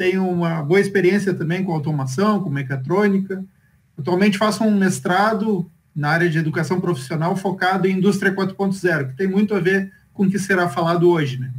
tenho uma boa experiência também com automação, com mecatrônica. Atualmente faço um mestrado na área de educação profissional focado em indústria 4.0, que tem muito a ver com o que será falado hoje, né?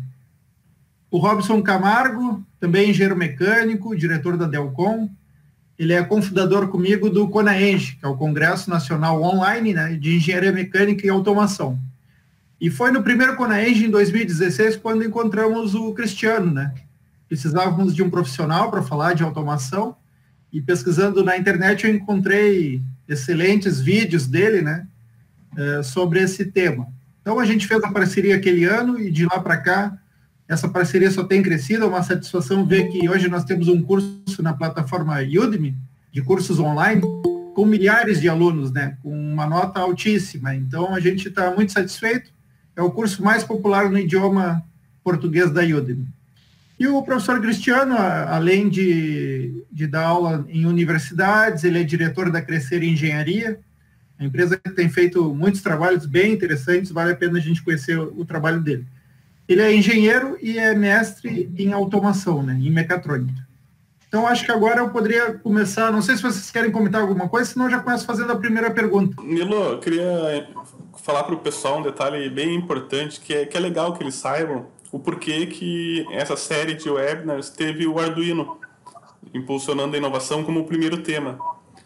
O Robson Camargo, também engenheiro mecânico, diretor da Delcom. Ele é cofundador comigo do CONAENGE, que é o Congresso Nacional Online, né, de Engenharia Mecânica e Automação. E foi no primeiro CONAENGE, em 2016, quando encontramos o Cristiano, né? Precisávamos de um profissional para falar de automação, e pesquisando na internet eu encontrei excelentes vídeos dele, né, sobre esse tema. Então a gente fez a parceria aquele ano, e de lá para cá essa parceria só tem crescido. É uma satisfação ver que hoje nós temos um curso na plataforma Udemy, de cursos online, com milhares de alunos, né, com uma nota altíssima. Então a gente está muito satisfeito. É o curso mais popular no idioma português da Udemy. E o professor Cristiano, além de dar aula em universidades, ele é diretor da Crescer Engenharia, a empresa que tem feito muitos trabalhos bem interessantes, vale a pena a gente conhecer o trabalho dele. Ele é engenheiro e é mestre em automação, né, em mecatrônica. Então, acho que agora eu poderia começar, não sei se vocês querem comentar alguma coisa, senão eu já começo fazendo a primeira pergunta. Nilo, eu queria falar para o pessoal um detalhe bem importante, que é legal que eles saibam o porquê que essa série de webinars teve o Arduino, impulsionando a inovação como o primeiro tema.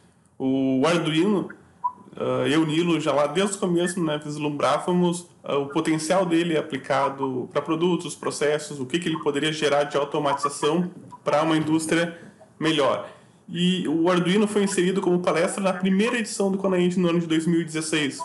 O Arduino, eu e o Nilo, já lá desde o começo, né, vislumbrávamos o potencial dele aplicado para produtos, processos, o que ele poderia gerar de automatização para uma indústria melhor. E o Arduino foi inserido como palestra na primeira edição do CONAENGE no ano de 2016.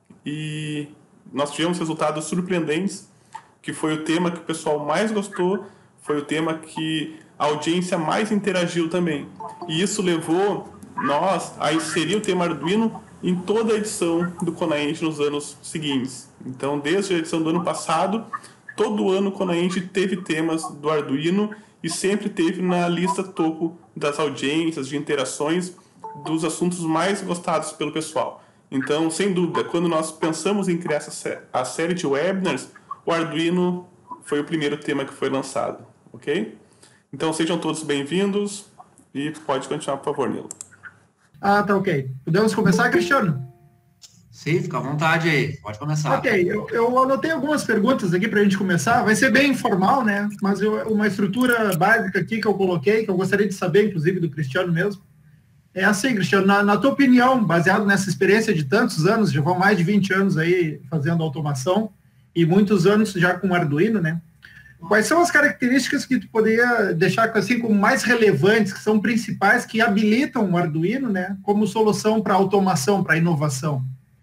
E nós tivemos resultados surpreendentes, que foi o tema que o pessoal mais gostou, foi o tema que a audiência mais interagiu também. E isso levou nós a inserir o tema Arduino em toda a edição do CONAENGE nos anos seguintes. Então, desde a edição do ano passado, todo ano o CONAENGE teve temas do Arduino e sempre teve na lista topo das audiências, de interações, dos assuntos mais gostados pelo pessoal. Então, sem dúvida, quando nós pensamos em criar a série de webinars, o Arduino foi o primeiro tema que foi lançado, ok? Então, sejam todos bem-vindos e pode continuar, por favor, Nilo. Ah, tá ok. Podemos começar, Cristiano? Sim, fica à vontade aí, pode começar. Ok, eu anotei algumas perguntas aqui para a gente começar. Vai ser bem informal, né? Mas uma estrutura básica aqui que eu coloquei, que eu gostaria de saber, inclusive, do Cristiano mesmo. É assim, Cristiano, na tua opinião, baseado nessa experiência de tantos anos, já vão mais de 20 anos aí fazendo automação, e muitos anos já com Arduino, né? Quais são as características que tu poderia deixar assim como mais relevantes, que são principais, que habilitam o Arduino, né, como solução para automação, para inovação?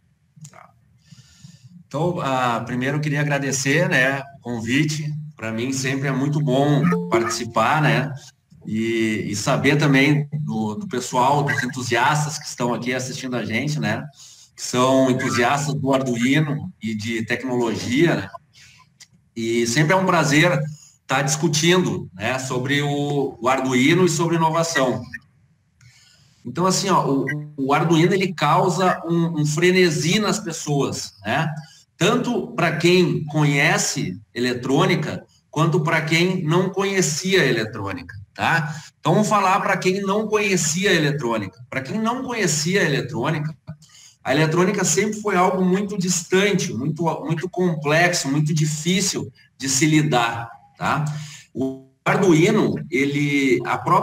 Então, primeiro eu queria agradecer, né, o convite. Para mim sempre é muito bom participar, né, e saber também do pessoal, dos entusiastas que estão aqui assistindo a gente, né, que são entusiastas do Arduino e de tecnologia, né? E sempre é um prazer estar discutindo, né, sobre o Arduino e sobre inovação. Então, assim, ó, o Arduino ele causa um frenesi nas pessoas, né? Tanto para quem conhece eletrônica, quanto para quem não conhecia eletrônica, tá? Então, vamos falar para quem não conhecia eletrônica. Para quem não conhecia eletrônica, a eletrônica sempre foi algo muito distante, muito complexo, muito difícil de se lidar, tá? O Arduino, ele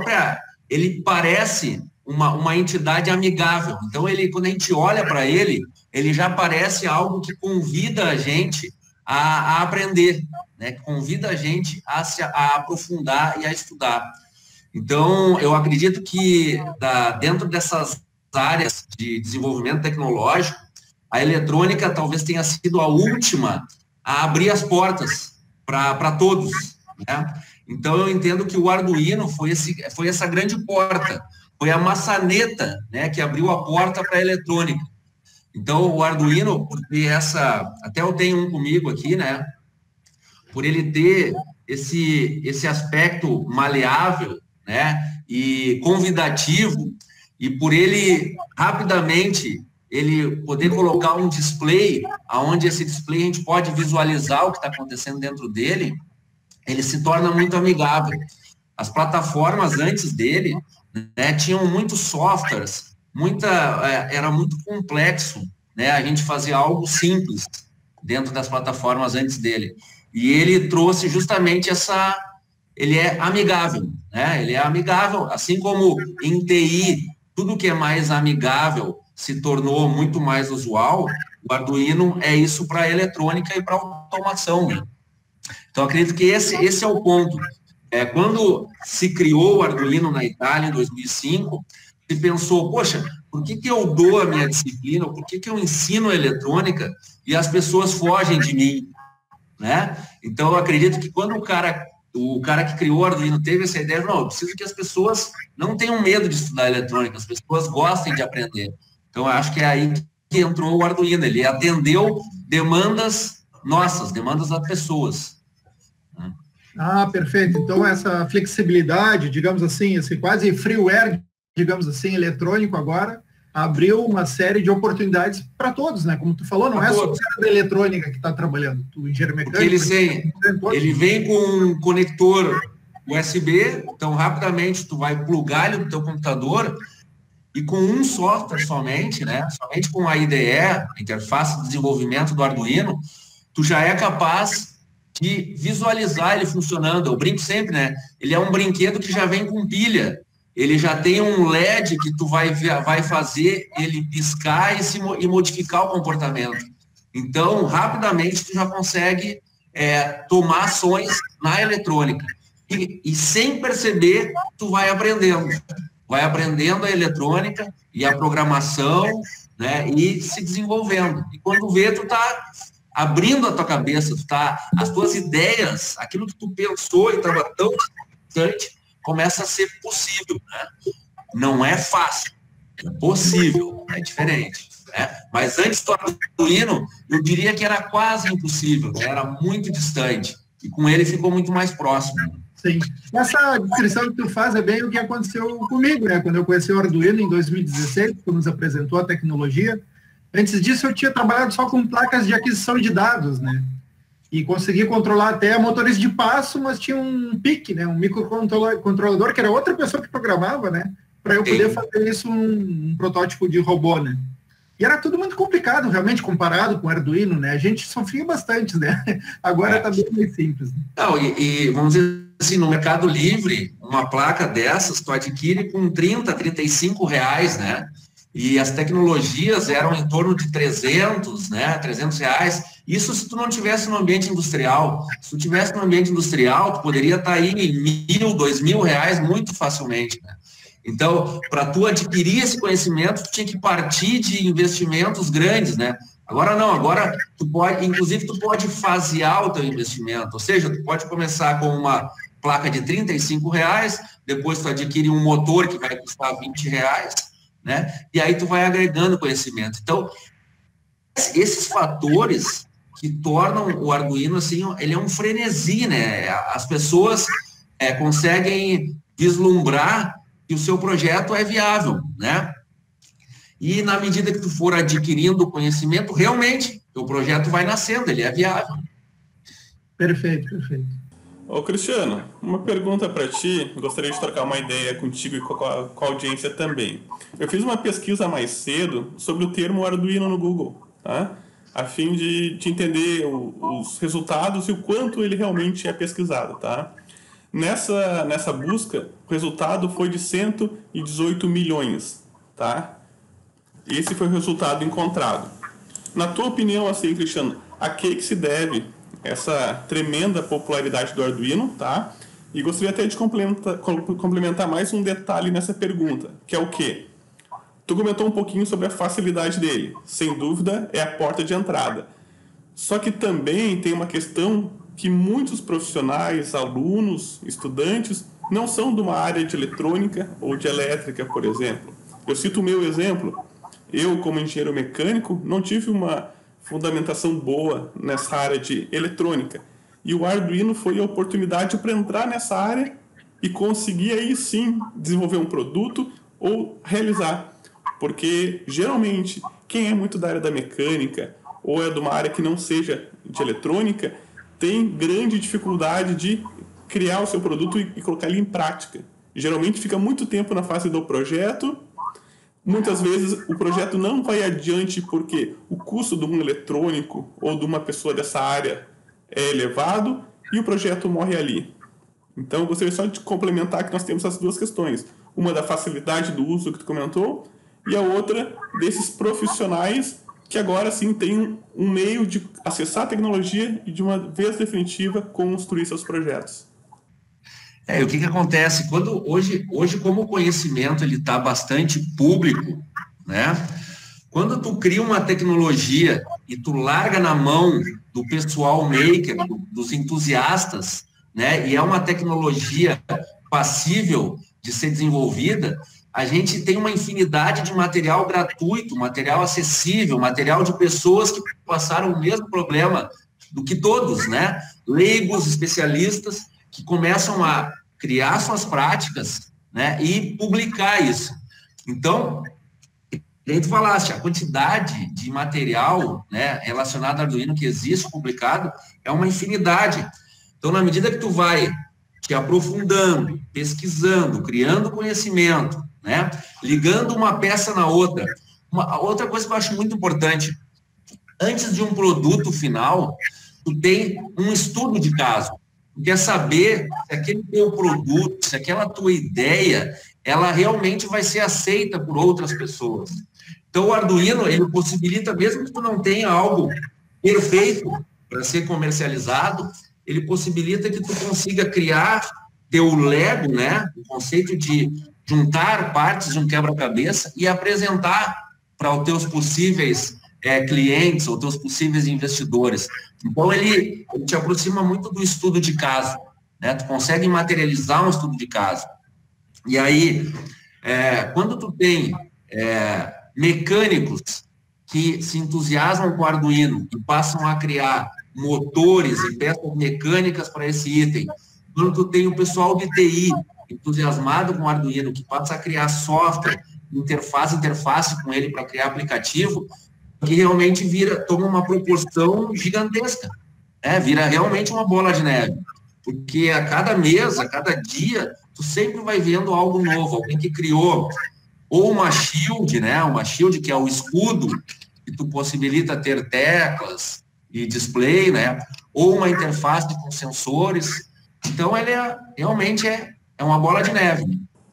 parece uma entidade amigável. Então, quando a gente olha para ele já parece algo que convida a gente a aprender, né? Que convida a gente a aprofundar e a estudar. Então, eu acredito que dentro dessas áreas de desenvolvimento tecnológico, a eletrônica talvez tenha sido a última a abrir as portas para todos, né? Então, eu entendo que o Arduino foi essa grande porta, foi a maçaneta, né, que abriu a porta para a eletrônica. Então, o Arduino, porque até eu tenho um comigo aqui, né, por ele ter esse aspecto maleável, né, e convidativo, e por ele, rapidamente, ele poder colocar um display, onde esse display a gente pode visualizar o que está acontecendo dentro dele, ele se torna muito amigável. as plataformas antes dele, né, tinham muitos softwares, era muito complexo, né, a gente fazia algo simples dentro das plataformas antes dele. E ele trouxe justamente ele é amigável, né? Ele é amigável, assim como em TI, tudo que é mais amigável se tornou muito mais usual, o Arduino é isso para eletrônica e para automação, né? Então, acredito que esse é o ponto. Quando se criou o Arduino na Itália, em 2005, se pensou, poxa, por que eu dou a minha disciplina, por que eu ensino eletrônica e as pessoas fogem de mim, né? Então, eu acredito que quando o cara que criou o Arduino teve essa ideia, não, eu preciso que as pessoas não tenham medo de estudar eletrônica, as pessoas gostem de aprender. Então, eu acho que é aí que entrou o Arduino, ele atendeu demandas nossas, demandas das pessoas. Ah, perfeito. Então, essa flexibilidade, digamos assim, esse quase freeware, digamos assim, eletrônico agora, abriu uma série de oportunidades para todos, né? Como tu falou, não é só o cara da eletrônica que está trabalhando, o engenheiro mecânico. Ele vem com um conector USB, então rapidamente tu vai plugar ele no teu computador e com um software somente, né? Somente com a IDE, a interface de desenvolvimento do Arduino, tu já é capaz de visualizar ele funcionando. Eu brinco sempre, né? Ele é um brinquedo que já vem com pilha. Ele já tem um LED que tu vai fazer ele piscar e modificar o comportamento. Então, rapidamente, tu já consegue tomar ações na eletrônica. E sem perceber, tu vai aprendendo. Vai aprendendo a eletrônica e a programação, né? E se desenvolvendo. E quando vê, tu tá abrindo a tua cabeça, as tuas ideias, aquilo que tu pensou e estava tão distante, começa a ser possível, né? Não é fácil, é possível, é diferente, né? Mas antes do Arduino, eu diria que era quase impossível, né? Era muito distante, e com ele ficou muito mais próximo. Sim. Essa descrição que tu faz é bem o que aconteceu comigo, né? Quando eu conheci o Arduino em 2016, que nos apresentou a tecnologia. Antes disso, eu tinha trabalhado só com placas de aquisição de dados, né? E consegui controlar até motores de passo, mas tinha um PIC, né? Um microcontrolador, que era outra pessoa que programava, né? Para eu poder fazer isso um protótipo de robô, né? E era tudo muito complicado, realmente, comparado com o Arduino, né? A gente sofria bastante, né? Agora está bem mais simples. Né? Não, e vamos dizer assim, no Mercado Livre, uma placa dessas tu adquire com 30, 35 reais, né? E as tecnologias eram em torno de 300, né? 300 reais. Isso se tu não tivesse no ambiente industrial. Se tu tivesse no ambiente industrial, tu poderia estar aí em 1.000, 2.000 reais muito facilmente, né? Então, para tu adquirir esse conhecimento, tu tinha que partir de investimentos grandes, né? Agora não, agora inclusive tu pode fasear o teu investimento, ou seja, tu pode começar com uma placa de 35 reais, depois tu adquire um motor que vai custar 20 reais, né? E aí tu vai agregando conhecimento. Então, esses fatores que tornam o Arduino, assim, ele é um frenesi, né? As pessoas conseguem vislumbrar que o seu projeto é viável, né? E na medida que tu for adquirindo conhecimento, realmente, o projeto vai nascendo, ele é viável. Perfeito, perfeito. Ô Cristiano, uma pergunta para ti, gostaria de trocar uma ideia contigo e com a audiência também. Eu fiz uma pesquisa mais cedo sobre o termo Arduino no Google, tá? A fim de entender os resultados e o quanto ele realmente é pesquisado, tá? Nessa busca, o resultado foi de 118 milhões, tá? Esse foi o resultado encontrado. Na tua opinião, assim, Cristiano, a que se deve essa tremenda popularidade do Arduino, tá? E gostaria até de complementar mais um detalhe nessa pergunta, que é o quê? Tu comentou um pouquinho sobre a facilidade dele. Sem dúvida, é a porta de entrada. Só que também tem uma questão que muitos profissionais, alunos, estudantes, não são de uma área de eletrônica ou de elétrica, por exemplo. Eu cito o meu exemplo. Eu, como engenheiro mecânico, não tive uma fundamentação boa nessa área de eletrônica. E o Arduino foi a oportunidade para entrar nessa área e conseguir aí sim desenvolver um produto ou realizar. Porque, geralmente, quem é muito da área da mecânica ou é de uma área que não seja de eletrônica, tem grande dificuldade de criar o seu produto e colocar ele em prática. Geralmente fica muito tempo na fase do projeto. Muitas vezes o projeto não vai adiante porque o custo de um eletrônico ou de uma pessoa dessa área é elevado e o projeto morre ali. Então, eu gostaria só de complementar que nós temos essas duas questões. Uma da facilidade do uso que tu comentou e a outra desses profissionais que agora sim têm um meio de acessar a tecnologia e de uma vez definitiva construir seus projetos. E o que acontece? Quando hoje como o conhecimento ele está bastante público, né? Quando tu cria uma tecnologia e tu larga na mão do pessoal maker, dos entusiastas, né? E é uma tecnologia passível de ser desenvolvida, a gente tem uma infinidade de material gratuito, material acessível, material de pessoas que passaram o mesmo problema do que todos, né? Leigos, especialistas, que começam a criar suas práticas, né? E publicar isso. Então, como tu falaste, a quantidade de material, né, relacionado ao Arduino que existe publicado é uma infinidade. Então, na medida que tu vai te aprofundando, pesquisando, criando conhecimento, né, ligando uma peça na outra. Outra coisa que eu acho muito importante, antes de um produto final, tu tem um estudo de caso. Tu quer saber se aquele teu produto, se aquela tua ideia, ela realmente vai ser aceita por outras pessoas. Então, o Arduino, ele possibilita, mesmo que tu não tenha algo perfeito para ser comercializado, ele possibilita que tu consiga criar teu Lego, né? O conceito de juntar partes de um quebra-cabeça e apresentar para os teus possíveis clientes ou teus possíveis investidores. Então, ele te aproxima muito do estudo de caso, né? Tu consegue materializar um estudo de caso. E aí, quando tu tem mecânicos que se entusiasmam com o Arduino e passam a criar motores e peças mecânicas para esse item, quando tu tem o pessoal de TI entusiasmado com o Arduino, que passa a criar software, interface com ele para criar aplicativo, que realmente toma uma proporção gigantesca, vira realmente uma bola de neve, porque a cada mês, a cada dia, tu sempre vai vendo algo novo, alguém que criou ou uma shield, né, uma shield que é o escudo, que tu possibilita ter teclas e display, né, ou uma interface com sensores. Então, ele realmente é uma bola de neve.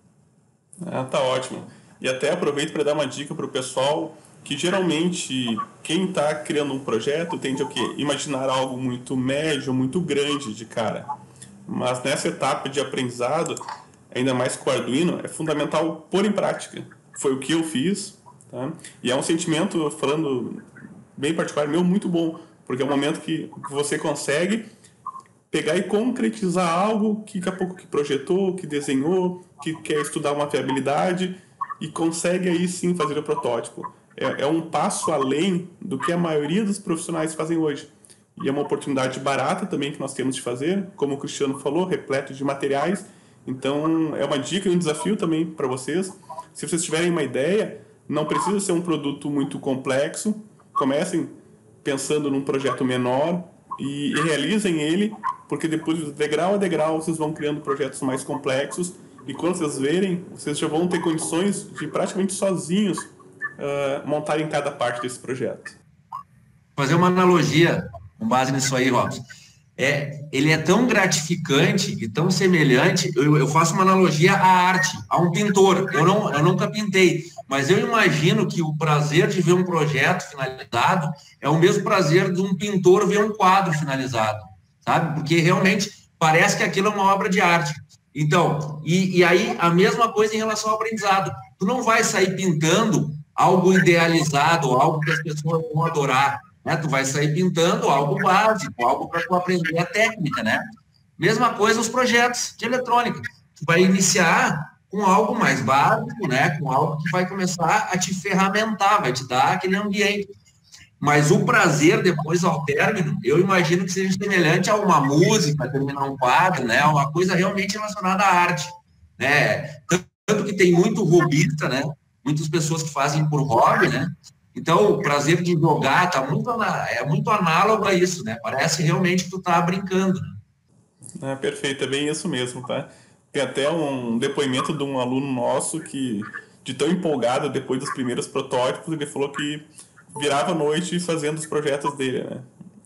Tá ótimo. E até aproveito para dar uma dica para o pessoal que geralmente quem está criando um projeto tende a imaginar algo muito médio, muito grande de cara. Mas nessa etapa de aprendizado, ainda mais com o Arduino, é fundamental pôr em prática. Foi o que eu fiz, tá? E é um sentimento, falando bem particular, meu, muito bom, porque é um momento que você consegue pegar e concretizar algo que daqui a pouco que projetou, que desenhou, que quer estudar uma viabilidade e consegue aí sim fazer o protótipo. É um passo além do que a maioria dos profissionais fazem hoje. E é uma oportunidade barata também que nós temos de fazer, como o Cristiano falou, repleto de materiais. Então, é uma dica e um desafio também para vocês. Se vocês tiverem uma ideia, não precisa ser um produto muito complexo. Comecem pensando num projeto menor e realizem ele, porque depois, degrau a degrau, vocês vão criando projetos mais complexos. E quando vocês verem, vocês já vão ter condições de praticamente sozinhos montarem cada parte desse projeto. Fazer uma analogia com base nisso aí, Robson. Ele é tão gratificante e tão semelhante, eu faço uma analogia à arte, a um pintor. Eu nunca pintei, mas eu imagino que o prazer de ver um projeto finalizado é o mesmo prazer de um pintor ver um quadro finalizado, sabe? Porque realmente parece que aquilo é uma obra de arte. Então, e aí a mesma coisa em relação ao aprendizado. Tu não vai sair pintando algo idealizado, algo que as pessoas vão adorar. Tu vai sair pintando algo básico, algo para tu aprender a técnica, né? Mesma coisa os projetos de eletrônica. Tu vai iniciar com algo mais básico, né? Com algo que vai começar a te ferramentar, vai te dar aquele ambiente. Mas o prazer depois ao término, eu imagino que seja semelhante a uma música, terminar um quadro, né? Uma coisa realmente relacionada à arte, né? Tanto que tem muito hobbyista, né? Muitas pessoas que fazem por hobby, né? Então, o prazer de jogar é muito análogo a isso, né? Parece realmente que tu tá brincando. Perfeito, é bem isso mesmo, tá? Tem até um depoimento de um aluno nosso que, de tão empolgado depois dos primeiros protótipos, ele falou que virava a noite fazendo os projetos dele, né?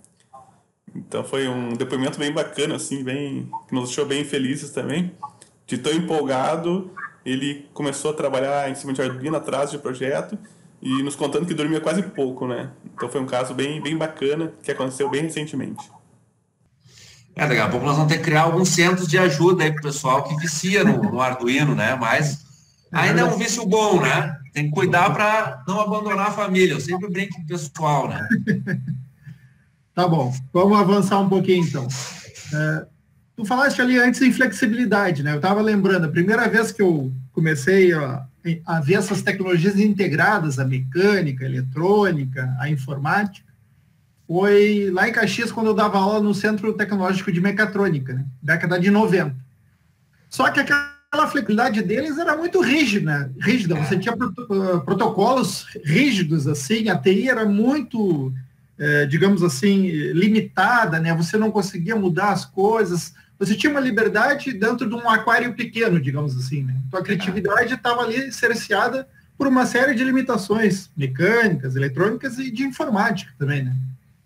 Então foi um depoimento bem bacana, assim, que nos deixou bem felizes também. De tão empolgado, ele começou a trabalhar em cima de Arduino, atrás de projeto, e nos contando que dormia quase pouco, né? Então foi um caso bem bacana, que aconteceu bem recentemente. Daqui a pouco nós vamos ter que criar alguns centros de ajuda aí pro pessoal que vicia no Arduino, né? Mas ainda é um vício bom, né? Tem que cuidar para não abandonar a família. Eu sempre brinco com o pessoal, né? Tá bom, vamos avançar um pouquinho então. Tu falaste ali antes em flexibilidade, né? Eu estava lembrando, a primeira vez que eu comecei a ver essas tecnologias integradas, a mecânica, a eletrônica, a informática, foi lá em Caxias, quando eu dava aula no Centro Tecnológico de Mecatrônica, né? Década de 90. Só que aquela flexibilidade deles era muito rígida. Você tinha protocolos rígidos, assim, a TI era muito, digamos assim, limitada, né? Você não conseguia mudar as coisas, você tinha uma liberdade dentro de um aquário pequeno, digamos assim, né? Então a criatividade estava ali cerceada por uma série de limitações mecânicas, eletrônicas e de informática também, né?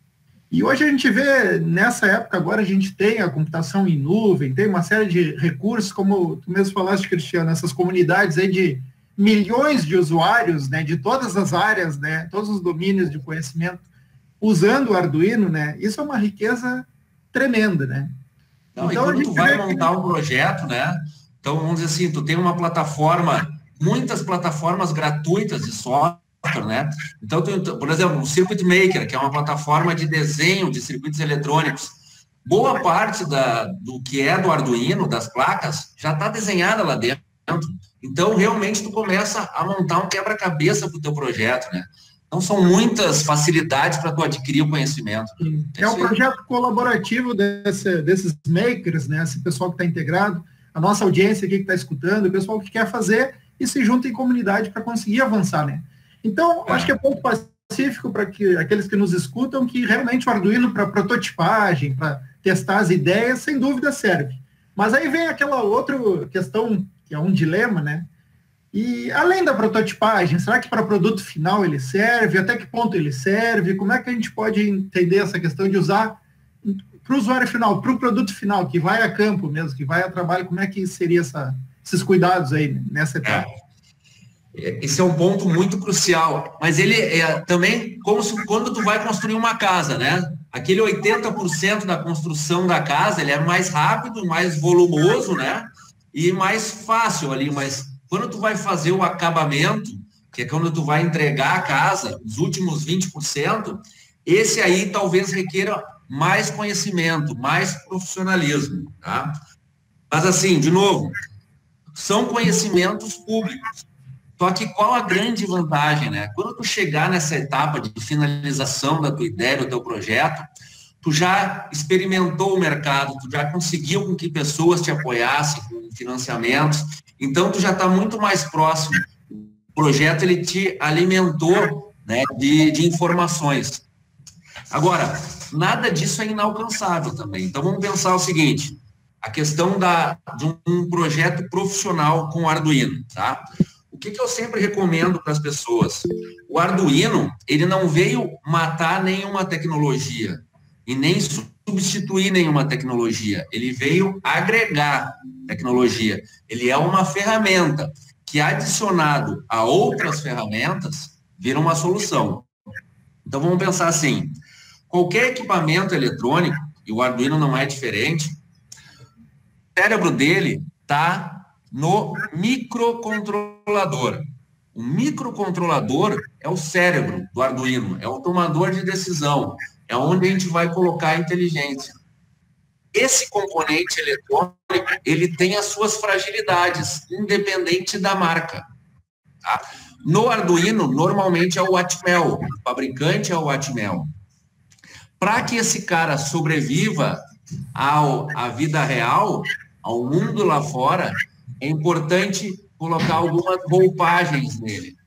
E hoje a gente vê, nessa época agora, a gente tem a computação em nuvem, tem uma série de recursos, como tu mesmo falaste, Cristiano, essas comunidades aí de milhões de usuários, né, de todas as áreas, né, todos os domínios de conhecimento, usando o Arduino, né, isso é uma riqueza tremenda, né. Não, então, e quando tu vai montar um projeto, né, então vamos dizer assim, tu tem uma plataforma, muitas plataformas gratuitas de software, né? Então, por exemplo, o Circuit Maker, que é uma plataforma de desenho de circuitos eletrônicos, boa parte do que é do Arduino, das placas, já está desenhada lá dentro. Então, realmente, tu começa a montar um quebra-cabeça para o teu projeto, né? Então, são muitas facilidades para tu adquirir o conhecimento. É um projeto colaborativo desses makers, né? Esse pessoal que está integrado, a nossa audiência aqui que está escutando, o pessoal que quer fazer e se junta em comunidade para conseguir avançar, né? Então, acho que é ponto pacífico para que aqueles que nos escutam que realmente o Arduino para prototipagem, para testar as ideias, sem dúvida serve. Mas aí vem aquela outra questão, que é um dilema, né? E além da prototipagem, será que para produto final ele serve? Até que ponto ele serve? Como é que a gente pode entender essa questão de usar para o usuário final, para o produto final, que vai a campo mesmo, que vai a trabalho? Como é que seria esses cuidados aí nessa etapa? Esse é um ponto muito crucial, mas ele é também como quando tu vai construir uma casa, né? Aquele 80% da construção da casa, ele é mais rápido, mais volumoso, né? E mais fácil ali, mas quando tu vai fazer o acabamento, que é quando tu vai entregar a casa, os últimos 20%, esse aí talvez requeira mais conhecimento, mais profissionalismo, tá? Mas assim, de novo, são conhecimentos públicos. Só que qual a grande vantagem, né? Quando tu chegar nessa etapa de finalização da tua ideia, do teu projeto, tu já experimentou o mercado, tu já conseguiu com que pessoas te apoiassem com financiamentos, então tu já está muito mais próximo. O projeto, ele te alimentou, né, de informações. Agora, nada disso é inalcançável também. Então vamos pensar o seguinte, a questão de um projeto profissional com Arduino, tá? O que eu sempre recomendo para as pessoas? O Arduino, ele não veio matar nenhuma tecnologia e nem substituir nenhuma tecnologia. Ele veio agregar tecnologia. Ele é uma ferramenta que, adicionado a outras ferramentas, vira uma solução. Então, vamos pensar assim, qualquer equipamento eletrônico, e o Arduino não é diferente, o cérebro dele está no microcontrolador. O microcontrolador é o cérebro do Arduino, é o tomador de decisão, é onde a gente vai colocar a inteligência. Esse componente eletrônico, ele tem as suas fragilidades, independente da marca. Tá? No Arduino, normalmente é o Atmel, o fabricante é o Atmel. Para que esse cara sobreviva à vida real, ao mundo lá fora, é importante colocar algumas roupagens nele.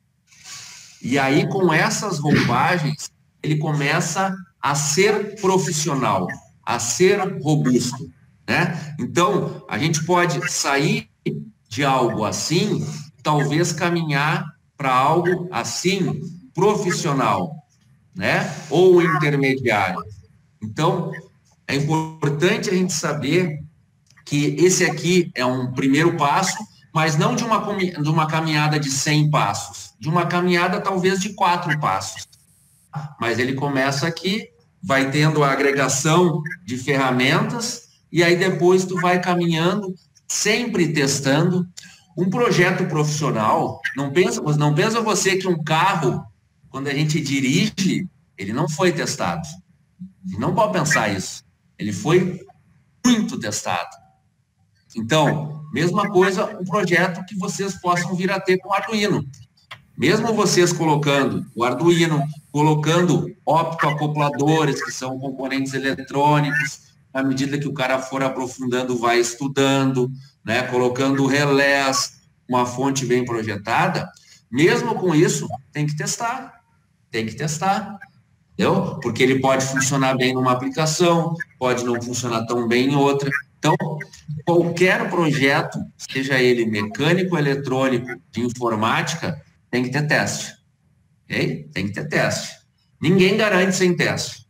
E aí, com essas roupagens, ele começa a ser profissional, a ser robusto, né? Então, a gente pode sair de algo assim, talvez caminhar para algo assim profissional, né? Ou intermediário. Então, é importante a gente saber que esse aqui é um primeiro passo, mas não de uma caminhada de 100 passos, de uma caminhada talvez de 4 passos. Mas ele começa aqui, vai tendo a agregação de ferramentas, e aí depois tu vai caminhando, sempre testando. Um projeto profissional, não pensa você que um carro, quando a gente dirige, ele não foi testado. Você não pode pensar isso. Ele foi muito testado. Então, mesma coisa, um projeto que vocês possam vir a ter com o Arduino. Mesmo vocês colocando o Arduino, colocando optoacopladores, que são componentes eletrônicos, à medida que o cara for aprofundando, vai estudando, né? Colocando relés, uma fonte bem projetada, mesmo com isso, tem que testar. Tem que testar. Entendeu? Porque ele pode funcionar bem numa aplicação, pode não funcionar tão bem em outra. Então, qualquer projeto, seja ele mecânico, eletrônico, de informática, tem que ter teste. Ok? Tem que ter teste. Ninguém garante sem teste.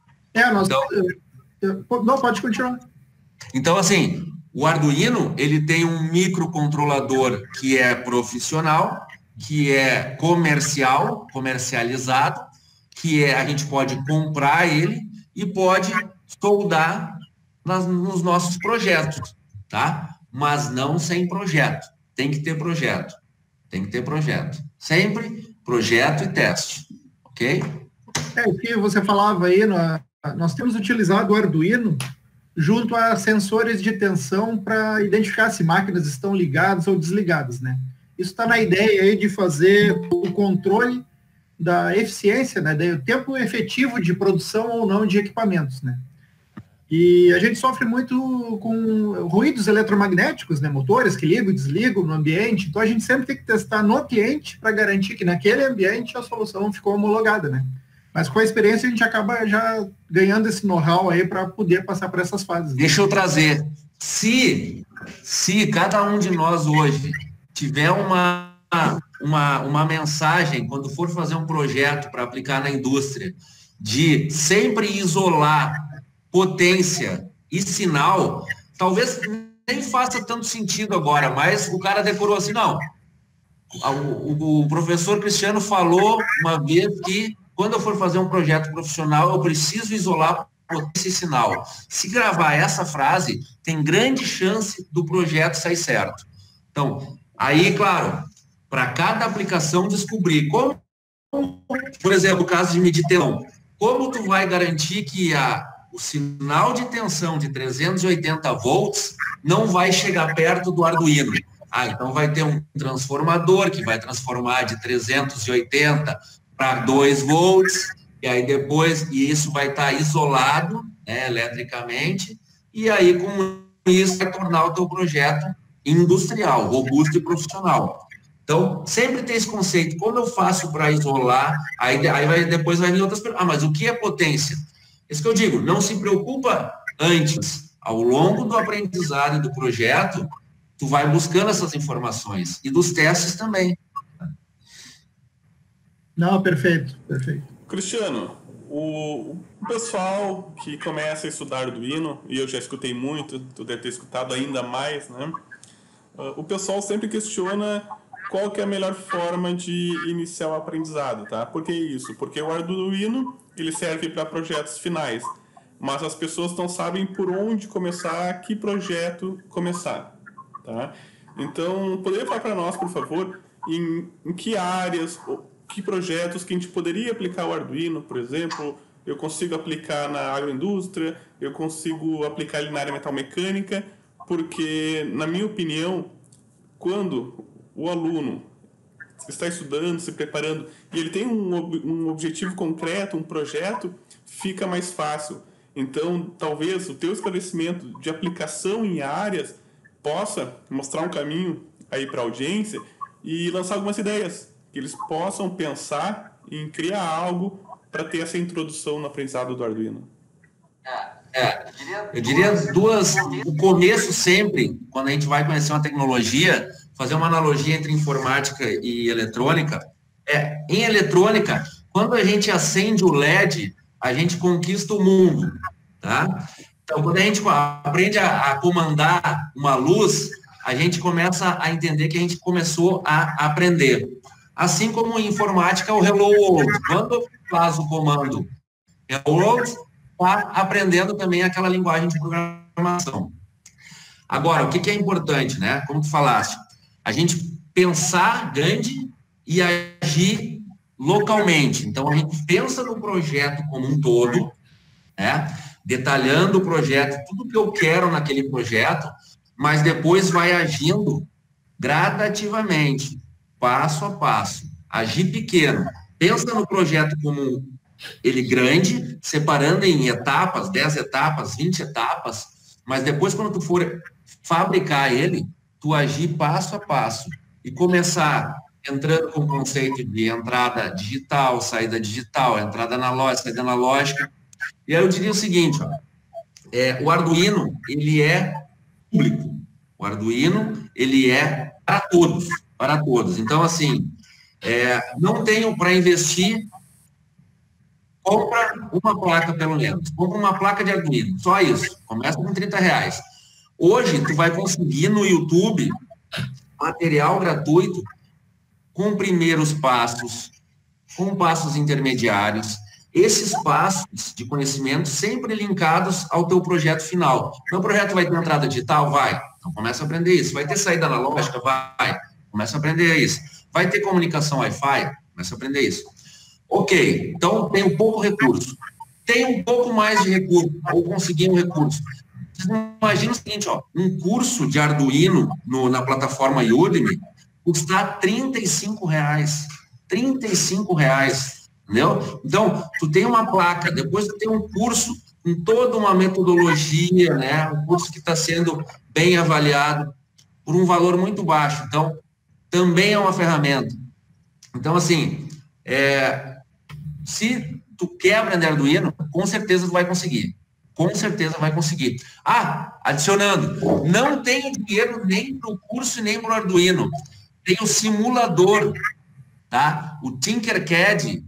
Não, pode continuar. Então, assim, o Arduino, ele tem um microcontrolador que é profissional, que é comercializado, que a gente pode comprar ele e pode soldar nos nossos projetos, tá? Mas não sem projeto. Tem que ter projeto. Tem que ter projeto. Sempre projeto e teste, ok? O que você falava aí, nós temos utilizado o Arduino junto a sensores de tensão para identificar se máquinas estão ligadas ou desligadas, né? Isso está na ideia aí de fazer o controle da eficiência, né, do tempo efetivo de produção ou não de equipamentos, né? E a gente sofre muito com ruídos eletromagnéticos, né, motores que ligam e desligam no ambiente, então a gente sempre tem que testar no cliente para garantir que naquele ambiente a solução ficou homologada, né? Mas com a experiência a gente acaba já ganhando esse know-how aí para poder passar por essas fases. Deixa eu trazer. Se cada um de nós hoje tiver uma mensagem, quando for fazer um projeto para aplicar na indústria, de sempre isolar potência e sinal, talvez nem faça tanto sentido agora, mas o cara decorou assim, não. O professor Cristiano falou uma vez que quando eu for fazer um projeto profissional, eu preciso isolar potência e sinal. Se gravar essa frase, tem grande chance do projeto sair certo. Então, aí, claro, para cada aplicação descobrir como, por exemplo, o caso de medir tensão, como tu vai garantir que o sinal de tensão de 380 volts não vai chegar perto do Arduino? Então vai ter um transformador que vai transformar de 380 para 2 volts, e aí depois, e isso vai estar isolado, né, eletricamente, e aí com isso vai tornar o teu projeto industrial, robusto e profissional. Então, sempre tem esse conceito, como eu faço para isolar, depois vai vir outras perguntas, mas o que é potência? Isso que eu digo, não se preocupa antes, ao longo do aprendizado e do projeto, tu vai buscando essas informações, e dos testes também. Não, perfeito, perfeito. Cristiano, o pessoal que começa a estudar Arduino, e eu já escutei muito, tu deve ter escutado ainda mais, né? O pessoal sempre questiona qual que é a melhor forma de iniciar o aprendizado, tá? Por que isso? Porque o Arduino, ele serve para projetos finais, mas as pessoas não sabem por onde começar, que projeto começar, tá? Então, poderia falar para nós, por favor, em que áreas, que projetos que a gente poderia aplicar o Arduino, por exemplo? Eu consigo aplicar na agroindústria, eu consigo aplicar ele na área metalmecânica, porque, na minha opinião, quando o aluno está estudando, se preparando, e ele tem um objetivo concreto, um projeto, fica mais fácil. Então, talvez o teu esclarecimento de aplicação em áreas possa mostrar um caminho aí para a audiência e lançar algumas ideias, que eles possam pensar em criar algo para ter essa introdução no aprendizado do Arduino. Eu diria o começo sempre, quando a gente vai conhecer uma tecnologia, fazer uma analogia entre informática e eletrônica. Em eletrônica, quando a gente acende o LED, a gente conquista o mundo, tá? Então, quando a gente aprende a comandar uma luz, a gente começa a entender que a gente começou a aprender. Assim como em informática, o Hello World. Quando faz o comando Hello World, está aprendendo também aquela linguagem de programação. Agora, o que é importante, né? Como tu falaste, a gente pensar grande e agir localmente. Então, a gente pensa no projeto como um todo, né? Detalhando o projeto, tudo que eu quero naquele projeto, mas depois vai agindo gradativamente, passo a passo. Agir pequeno. Pensa no projeto como ele grande, separando em etapas, 10 etapas, 20 etapas, mas depois, quando tu for fabricar ele, tu agir passo a passo e começar entrando com o conceito de entrada digital, saída digital, entrada analógica, saída analógica. E aí eu diria o seguinte, o Arduino, ele é público. O Arduino, ele é para todos, para todos. Então, assim, não tenho para investir, compra uma placa pelo menos, compra uma placa de Arduino, só isso, começa com R$30. Hoje, tu vai conseguir no YouTube material gratuito com primeiros passos, com passos intermediários, esses passos de conhecimento sempre linkados ao teu projeto final. Meu projeto vai ter entrada digital? Vai. Então começa a aprender isso. Vai ter saída analógica? Vai. Começa a aprender isso. Vai ter comunicação Wi-Fi? Começa a aprender isso. Ok, então tem um pouco recurso. Tem um pouco mais de recurso, ou conseguir um recurso. Imagina o seguinte, um curso de Arduino na plataforma Udemy custa R$35. R$35. Entendeu? Então, tu tem uma placa, depois tu tem um curso com toda uma metodologia, né? Um curso que está sendo bem avaliado por um valor muito baixo. Então, também é uma ferramenta. Então, assim, se tu quer aprender Arduino, com certeza tu vai conseguir. Com certeza vai conseguir. Adicionando, não tem dinheiro nem para o curso nem para o Arduino. Tem o simulador, tá? O Tinkercad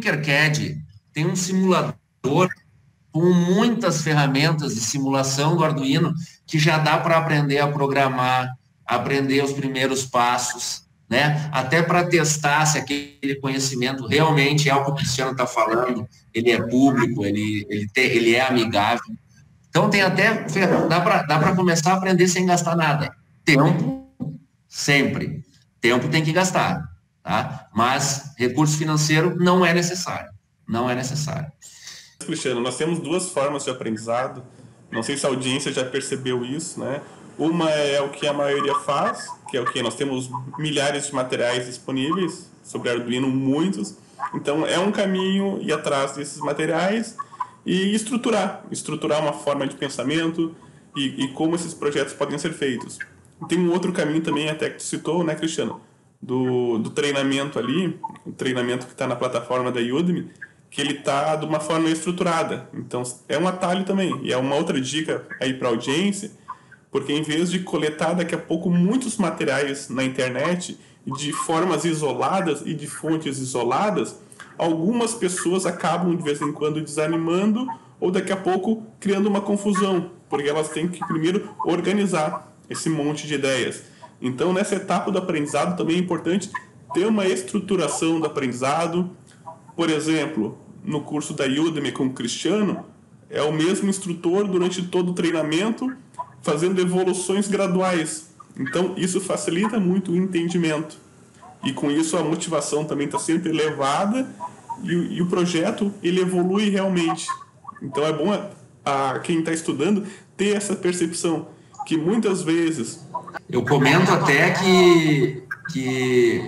tem um simulador com muitas ferramentas de simulação do Arduino que já dá para aprender a programar, aprender os primeiros passos, né? Até para testar se aquele conhecimento realmente é o que o Cristiano está falando, ele é público, ele é amigável. Então tem até, dá para começar a aprender sem gastar nada. Tempo, sempre. Tempo tem que gastar. Tá? Mas recurso financeiro não é necessário. Não é necessário. Cristiano, nós temos duas formas de aprendizado. Não sei se a audiência já percebeu isso, né? Uma é o que a maioria faz, que é o que nós temos milhares de materiais disponíveis sobre Arduino, muitos. Então é um caminho ir atrás desses materiais e estruturar uma forma de pensamento e como esses projetos podem ser feitos. Tem um outro caminho também, até que tu citou, né, Cristiano? Do treinamento ali, o treinamento que está na plataforma da Udemy, que ele está de uma forma estruturada. Então, é um atalho também. E é uma outra dica aí para a audiência, porque em vez de coletar daqui a pouco muitos materiais na internet, de formas isoladas e de fontes isoladas, algumas pessoas acabam de vez em quando desanimando ou daqui a pouco criando uma confusão, porque elas têm que primeiro organizar esse monte de ideias. Então, nessa etapa do aprendizado, também é importante ter uma estruturação do aprendizado. Por exemplo, no curso da Udemy com o Cristiano, é o mesmo instrutor durante todo o treinamento, fazendo evoluções graduais. Então, isso facilita muito o entendimento. E com isso, a motivação também está sempre elevada e o projeto ele evolui realmente. Então, é bom quem está estudando ter essa percepção que muitas vezes... Eu comento até que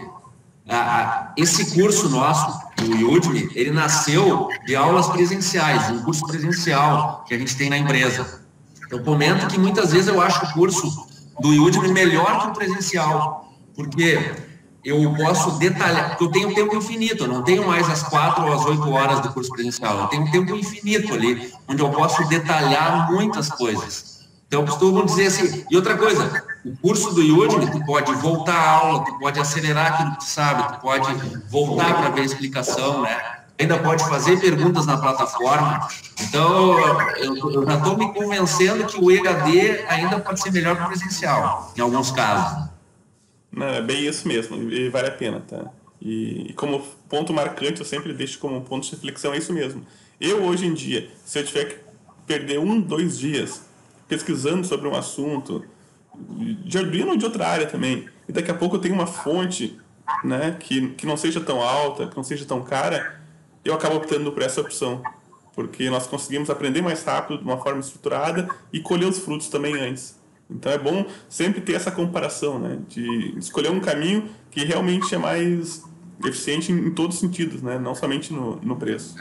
esse curso nosso, do Udemy, ele nasceu de aulas presenciais, de um curso presencial que a gente tem na empresa. Eu comento que muitas vezes eu acho o curso do Udemy melhor que o presencial, porque eu posso detalhar, porque eu tenho tempo infinito, eu não tenho mais as 4 ou as 8 horas do curso presencial, eu tenho um tempo infinito ali, onde eu posso detalhar muitas coisas. Então, eu costumo dizer assim, e outra coisa, o curso do Udemy, tu pode voltar à aula, tu pode acelerar aquilo que tu sabe, tu pode voltar para ver a explicação, né? Ainda pode fazer perguntas na plataforma. Então, eu já estou me convencendo que o EAD ainda pode ser melhor que o presencial, em alguns casos. Não, é bem isso mesmo, e vale a pena, tá? E como ponto marcante, eu sempre deixo como ponto de reflexão, é isso mesmo. Eu, hoje em dia, se eu tiver que perder 1, 2 dias pesquisando sobre um assunto, de Arduino ou de outra área também, e daqui a pouco eu tenho uma fonte, né, que não seja tão alta, que não seja tão cara, eu acabo optando por essa opção, porque nós conseguimos aprender mais rápido, de uma forma estruturada, e colher os frutos também antes. Então é bom sempre ter essa comparação, né? De escolher um caminho que realmente é mais eficiente em todos os sentidos, né? Não somente no preço.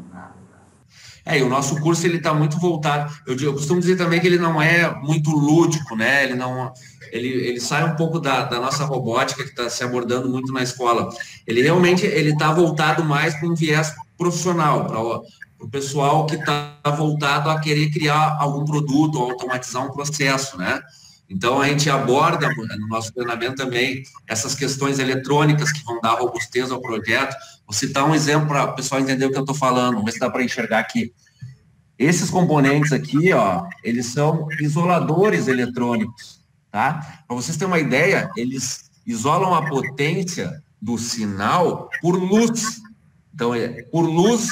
E o nosso curso ele está muito voltado. Eu costumo dizer também que ele não é muito lúdico, né? Ele sai um pouco da nossa robótica que está se abordando muito na escola. Ele realmente está voltado mais para um viés profissional, para o pessoal que está voltado a querer criar algum produto ou automatizar um processo, né? Então, a gente aborda no nosso treinamento também essas questões eletrônicas que vão dar robustez ao projeto. Vou citar um exemplo para o pessoal entender o que eu estou falando, vamos ver se dá para enxergar aqui. Esses componentes aqui, ó, eles são isoladores eletrônicos, tá? Para vocês terem uma ideia, eles isolam a potência do sinal por luz. Então, por luz,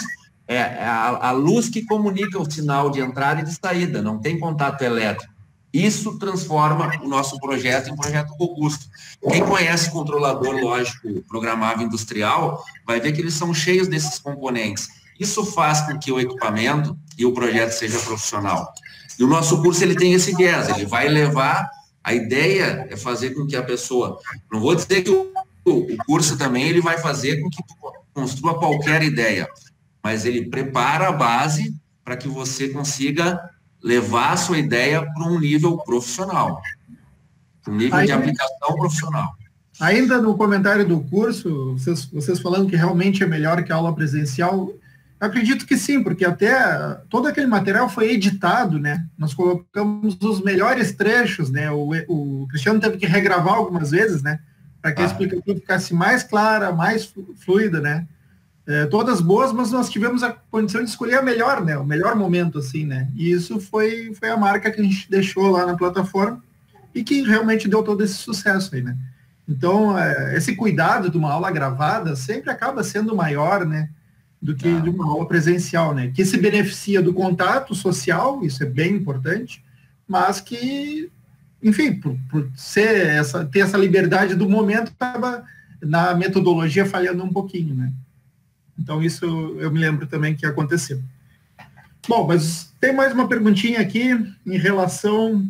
a luz que comunica o sinal de entrada e de saída, não tem contato elétrico. Isso transforma o nosso projeto em projeto robusto. Quem conhece controlador lógico programável industrial vai ver que eles são cheios desses componentes. Isso faz com que o equipamento e o projeto seja profissional. E o nosso curso ele tem esse viés, ele vai levar, a ideia é fazer com que a pessoa, não vou dizer que o curso também ele vai fazer com que tu construa qualquer ideia, mas ele prepara a base para que você consiga levar a sua ideia para um nível profissional, um nível de aplicação profissional. Ainda no comentário do curso, vocês falando que realmente é melhor que a aula presencial, eu acredito que sim, porque até todo aquele material foi editado, né? Nós colocamos os melhores trechos, né? O Cristiano teve que regravar algumas vezes, né? Para que a explicação ficasse mais clara, mais fluida, né? Todas boas, mas nós tivemos a condição de escolher a melhor, né? O melhor momento, assim, né? E isso foi a marca que a gente deixou lá na plataforma e que realmente deu todo esse sucesso aí, né? Então, esse cuidado de uma aula gravada sempre acaba sendo maior, né? Do que de uma aula presencial, né? Que se beneficia do contato social, isso é bem importante, mas que, enfim, por ter essa liberdade do momento, acaba na metodologia falhando um pouquinho, né? Então, isso eu me lembro também que aconteceu. Bom, mas tem mais uma perguntinha aqui em relação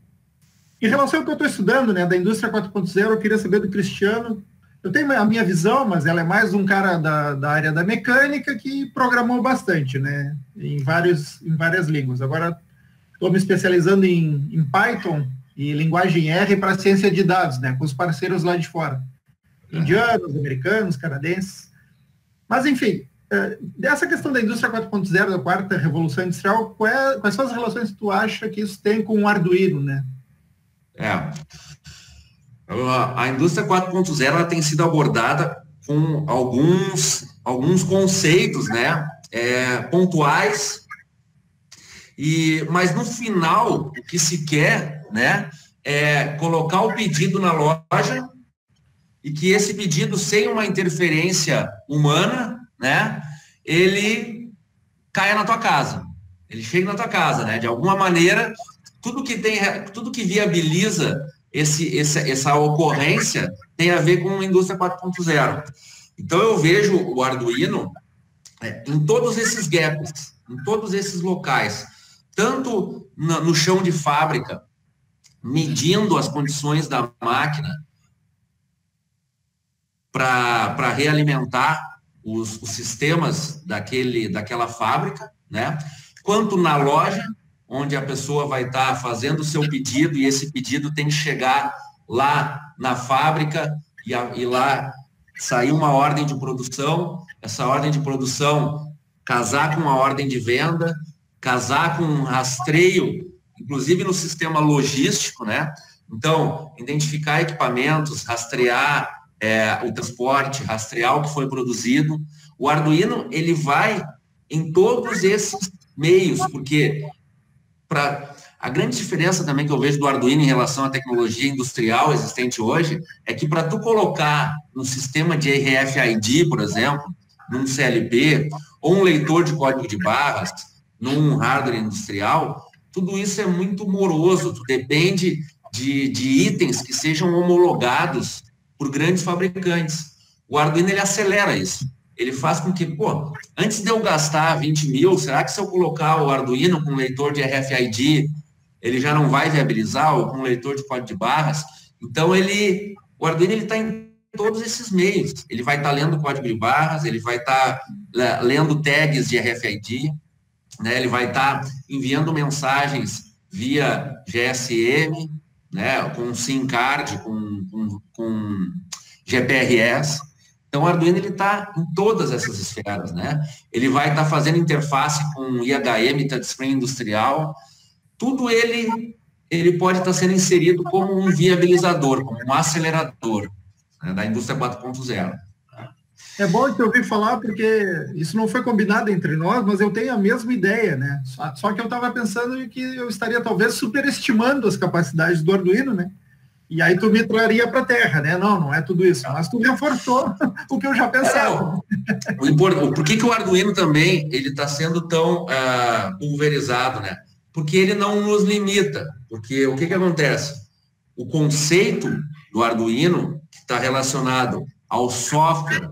ao que eu estou estudando, né, da indústria 4.0, eu queria saber do Cristiano. Eu tenho a minha visão, mas ela é mais um cara da área da mecânica que programou bastante, né, em várias línguas. Agora, estou me especializando em Python e linguagem R para ciência de dados, né, com os parceiros lá de fora. Indianos, americanos, canadenses. Mas, enfim, dessa questão da indústria 4.0, da quarta revolução industrial, quais são as relações que tu acha que isso tem com o Arduino, né? A indústria 4.0 tem sido abordada com alguns conceitos, né, pontuais, mas no final, o que se quer, né, é colocar o pedido na loja e que esse pedido, sem uma interferência humana, né, ele caia na tua casa. Ele chega na tua casa, né? De alguma maneira, tudo que viabiliza essa ocorrência tem a ver com a indústria 4.0. Então, eu vejo o Arduino em todos esses gaps, em todos esses locais, tanto no chão de fábrica, medindo as condições da máquina, para realimentar os sistemas daquela fábrica, né? Quanto na loja, onde a pessoa vai estar fazendo o seu pedido e esse pedido tem que chegar lá na fábrica e lá sair uma ordem de produção, essa ordem de produção casar com uma ordem de venda, casar com um rastreio, inclusive no sistema logístico, né? Então, identificar equipamentos, rastrear o transporte, rastrear o que foi produzido. O Arduino, ele vai em todos esses meios, porque a grande diferença também que eu vejo do Arduino em relação à tecnologia industrial existente hoje é que para tu colocar no sistema de RFID, por exemplo, num CLP, ou um leitor de código de barras, num hardware industrial, tudo isso é muito moroso, tu depende de itens que sejam homologados por grandes fabricantes. O Arduino, ele acelera isso. Ele faz com que, antes de eu gastar 20 mil, será que se eu colocar o Arduino com leitor de RFID, ele já não vai viabilizar, ou com leitor de código de barras? Então, o Arduino está em todos esses meios. Ele vai estar lendo código de barras, ele vai estar lendo tags de RFID, né? Ele vai estar enviando mensagens via GSM, né? Com SIM card, com GPRS. Então, o Arduino está em todas essas esferas, né? Ele vai estar fazendo interface com IHM, touchscreen industrial. Tudo ele pode estar sendo inserido como um viabilizador, como um acelerador, né, da indústria 4.0. É bom te ouvir falar, porque isso não foi combinado entre nós, mas eu tenho a mesma ideia, né? Só que eu estava pensando que eu estaria talvez superestimando as capacidades do Arduino, né? E aí tu me traria para a Terra, né? Não é tudo isso. Mas tu reforçou o que eu já pensava. Por que o Arduino também ele está sendo tão pulverizado, né? Porque ele não nos limita. Porque o que acontece? O conceito do Arduino, que está relacionado ao software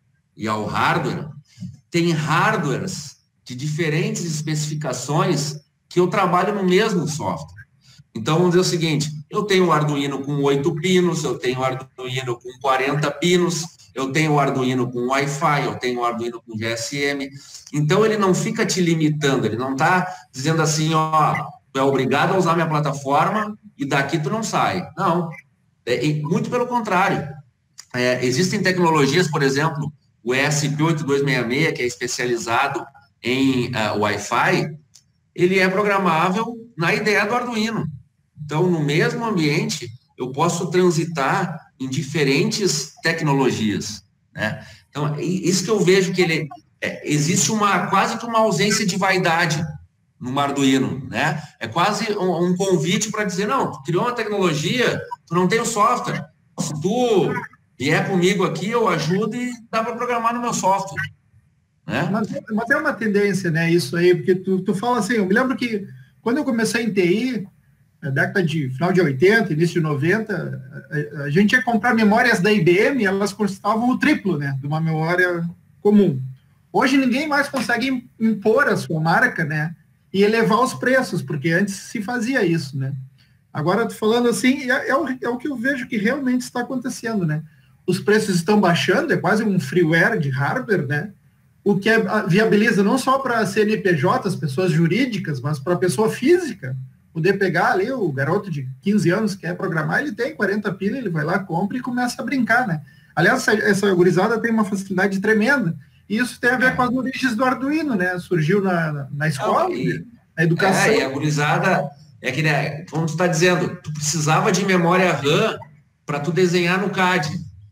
e ao hardware, tem hardwares de diferentes especificações que eu trabalho no mesmo software. Então, vamos dizer o seguinte, eu tenho um Arduino com 8 pinos, eu tenho um Arduino com 40 pinos, eu tenho um Arduino com Wi-Fi, eu tenho um Arduino com GSM. Então, ele não fica te limitando, ele não está dizendo assim, tu é obrigado a usar minha plataforma e daqui tu não sai. Não, muito pelo contrário. Existem tecnologias, por exemplo, o ESP8266, que é especializado em Wi-Fi, ele é programável na ideia do Arduino. Então, no mesmo ambiente, eu posso transitar em diferentes tecnologias, né? Então, isso que eu vejo que existe quase que uma ausência de vaidade no Arduino, né? É quase um convite para dizer, não, tu criou uma tecnologia, tu não tem o software. Se tu vier comigo aqui, eu ajudo e dá para programar no meu software, né? Mas é uma tendência, né, isso aí, porque tu fala assim, eu me lembro que quando eu comecei em TI, na década de final de 80, início de 90, a gente ia comprar memórias da IBM, elas custavam o triplo, né, de uma memória comum. Hoje ninguém mais consegue impor a sua marca, né, e elevar os preços, porque antes se fazia isso, né. Agora, tô falando assim, é o que eu vejo que realmente está acontecendo, né. Os preços estão baixando, é quase um freeware de hardware, né, o que viabiliza não só para CNPJs, pessoas jurídicas, mas para a pessoa física, poder pegar ali o garoto de 15 anos que quer programar, ele tem 40 pilhas, ele vai lá, compra e começa a brincar, né? Aliás, essa gurizada tem uma facilidade tremenda, e isso tem a ver com as origens do Arduino, né? Surgiu na escola, na educação. E a gurizada, que, né, como tu está dizendo, tu precisava de memória RAM para tu desenhar no CAD.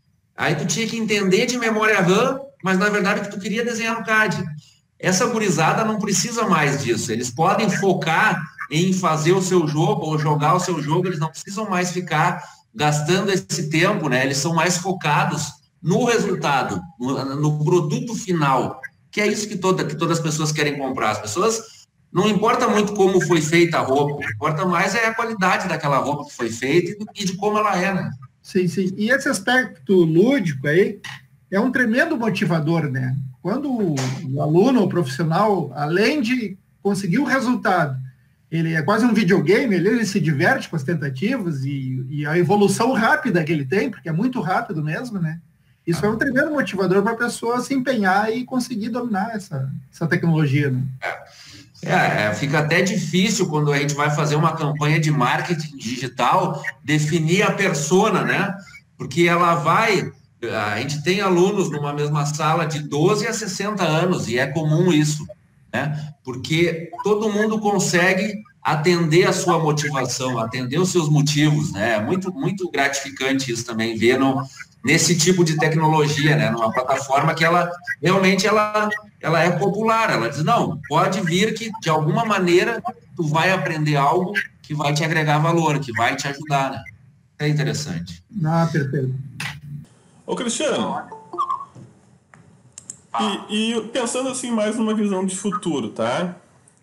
Aí tu tinha que entender de memória RAM, mas na verdade o que tu queria desenhar no CAD. Essa gurizada não precisa mais disso. Eles podem focar em fazer o seu jogo ou jogar o seu jogo, eles não precisam mais ficar gastando esse tempo, né? Eles são mais focados no resultado, no produto final, que é isso que todas as pessoas querem comprar. As pessoas, não importa muito como foi feita a roupa, o que importa mais é a qualidade daquela roupa que foi feita e de como ela é, né? Sim, sim. E esse aspecto lúdico aí é um tremendo motivador, né? Quando o aluno ou profissional, além de conseguir o resultado, ele é quase um videogame, ele se diverte com as tentativas e a evolução rápida que ele tem, porque é muito rápido mesmo, né? Isso é um tremendo motivador para a pessoa se empenhar e conseguir dominar essa tecnologia, né? Fica até difícil quando a gente vai fazer uma campanha de marketing digital definir a persona, né? porque a gente tem alunos numa mesma sala de 12 a 60 anos, e é comum isso, né? Porque todo mundo consegue atender a sua motivação, atender os seus motivos, né? É muito, muito gratificante isso também, ver nesse tipo de tecnologia, né? Numa plataforma que ela realmente ela é popular, ela diz, não, pode vir que de alguma maneira tu vai aprender algo que vai te agregar valor, que vai te ajudar, né? É interessante. Perfeito. Ô, Cristiano, e pensando assim mais numa visão de futuro, tá?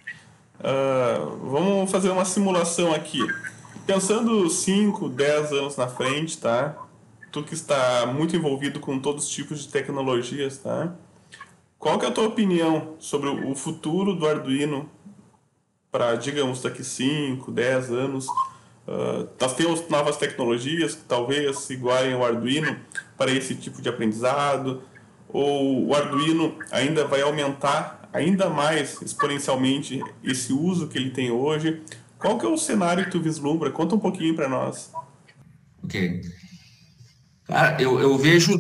Vamos fazer uma simulação aqui. Pensando 5, 10 anos na frente, tá? Tu que está muito envolvido com todos os tipos de tecnologias, tá? Qual que é a tua opinião sobre o futuro do Arduino para, digamos, daqui 5, 10 anos? Nós temos novas tecnologias que talvez igualem ao Arduino para esse tipo de aprendizado? Ou o Arduino ainda vai aumentar ainda mais exponencialmente esse uso que ele tem hoje? Qual que é o cenário que tu vislumbra? Conta um pouquinho para nós. Ok. Cara, eu vejo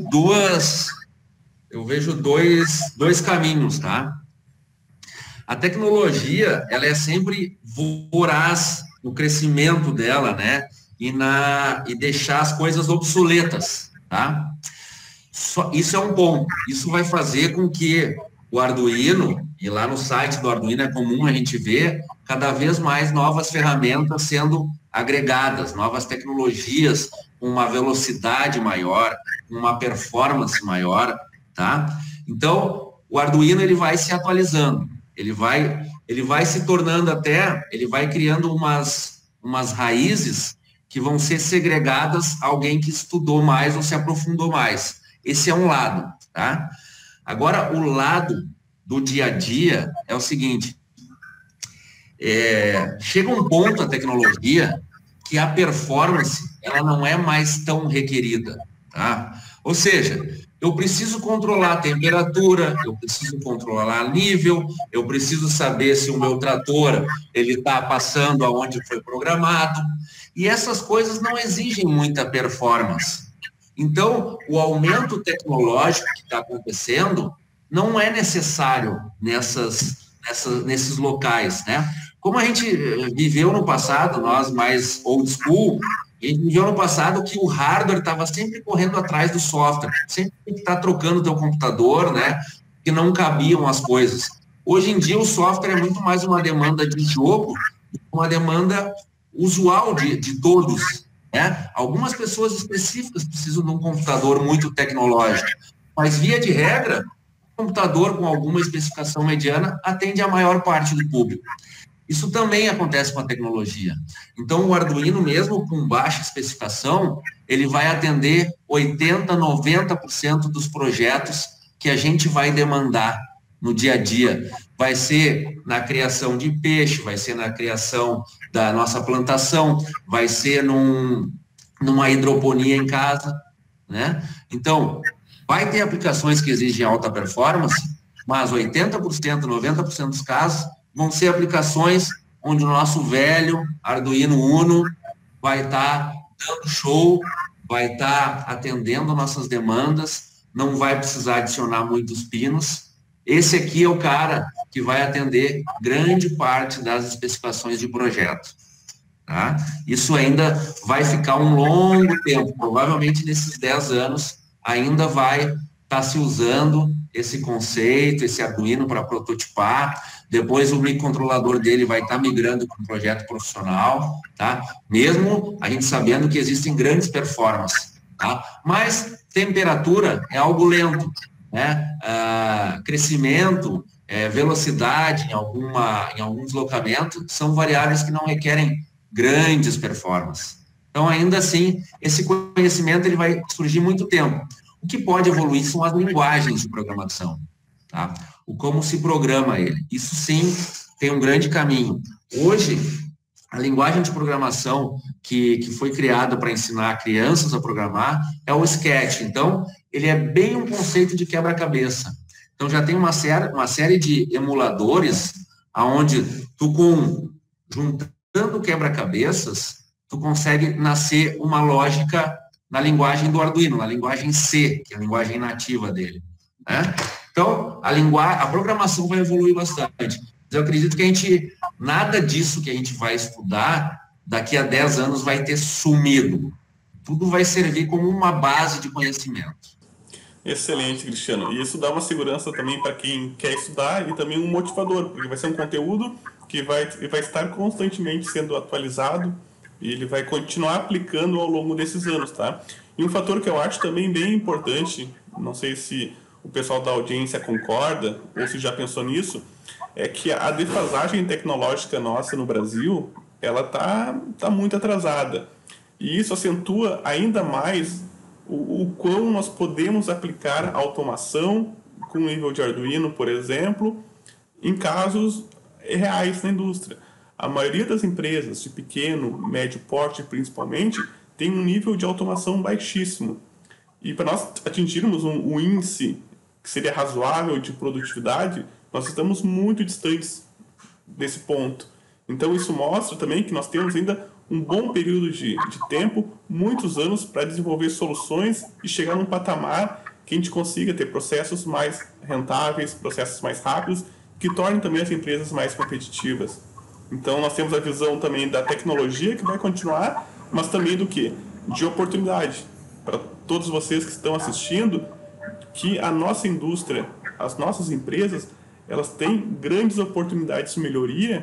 dois caminhos, tá? A tecnologia, ela é sempre voraz no crescimento dela, né? E deixar as coisas obsoletas, tá? Isso é um ponto. Isso vai fazer com que o Arduino, e lá no site do Arduino é comum a gente ver cada vez mais novas ferramentas sendo agregadas, novas tecnologias com uma velocidade maior, uma performance maior, tá? Então, o Arduino ele vai se atualizando, ele vai se tornando ele vai criando umas raízes que vão ser segregadas a alguém que estudou mais ou se aprofundou mais. Esse é um lado, tá? Agora, o lado do dia a dia é o seguinte, chega um ponto a tecnologia que a performance ela não é mais tão requerida, tá? Ou seja, eu preciso controlar a temperatura, eu preciso controlar nível, eu preciso saber se o meu trator ele está passando aonde foi programado, e essas coisas não exigem muita performance. Então, o aumento tecnológico que está acontecendo não é necessário nesses locais, né? Como a gente viveu no passado, nós mais old school, a gente viveu no passado que o hardware estava sempre correndo atrás do software, sempre tem que estar trocando o teu computador, né? Que não cabiam as coisas. Hoje em dia, o software é muito mais uma demanda de jogo, uma demanda usual de todos, né? Algumas pessoas específicas precisam de um computador muito tecnológico, mas, via de regra, um computador com alguma especificação mediana atende a maior parte do público. Isso também acontece com a tecnologia. Então, o Arduino, mesmo com baixa especificação, ele vai atender 80%, 90% dos projetos que a gente vai demandar no dia a dia. Vai ser na criação de peixe, vai ser na criação da nossa plantação, vai ser numa hidroponia em casa, né? Então, vai ter aplicações que exigem alta performance, mas 80%, 90% dos casos vão ser aplicações onde o nosso velho Arduino Uno vai estar dando show, vai estar atendendo nossas demandas, não vai precisar adicionar muitos pinos. Esse aqui é o cara que vai atender grande parte das especificações de projeto. Tá? Isso ainda vai ficar um longo tempo, provavelmente nesses 10 anos ainda vai estar se usando esse conceito, esse Arduino para prototipar. Depois o microcontrolador dele vai estar migrando para um projeto profissional, tá? Mesmo a gente sabendo que existem grandes performances, tá? Mas temperatura é algo lento, né? Crescimento, velocidade em algum deslocamento são variáveis que não requerem grandes performances. Então, ainda assim, esse conhecimento ele vai surgir muito tempo. O que pode evoluir são as linguagens de programação, tá? O como se programa ele. Isso sim tem um grande caminho. Hoje, a linguagem de programação que foi criada para ensinar crianças a programar é o Sketch. Então, ele é bem um conceito de quebra-cabeça. Então, já tem uma série de emuladores onde juntando quebra-cabeças, tu consegue nascer uma lógica na linguagem do Arduino, na linguagem C, que é a linguagem nativa dele, né? Então, a programação vai evoluir bastante. Eu acredito que nada disso que a gente vai estudar, daqui a 10 anos vai ter sumido. Tudo vai servir como uma base de conhecimento. Excelente, Cristiano. E isso dá uma segurança também para quem quer estudar e também um motivador, porque vai ser um conteúdo que vai estar constantemente sendo atualizado e ele vai continuar aplicando ao longo desses anos, tá? E um fator que eu acho também bem importante, não sei se o pessoal da audiência concorda ou se já pensou nisso, é que a defasagem tecnológica nossa no Brasil, ela tá muito atrasada. E isso acentua ainda mais o quão nós podemos aplicar automação com nível de Arduino, por exemplo, em casos reais na indústria. A maioria das empresas de pequeno, médio porte, principalmente, tem um nível de automação baixíssimo. E para nós atingirmos um índice que seria razoável de produtividade, nós estamos muito distantes desse ponto. Então isso mostra também que nós temos ainda um bom período de tempo, muitos anos, para desenvolver soluções e chegar num patamar que a gente consiga ter processos mais rentáveis, processos mais rápidos, que tornem também as empresas mais competitivas. Então nós temos a visão também da tecnologia que vai continuar, mas também do quê? De oportunidade. Para todos vocês que estão assistindo, que a nossa indústria, as nossas empresas, elas têm grandes oportunidades de melhoria,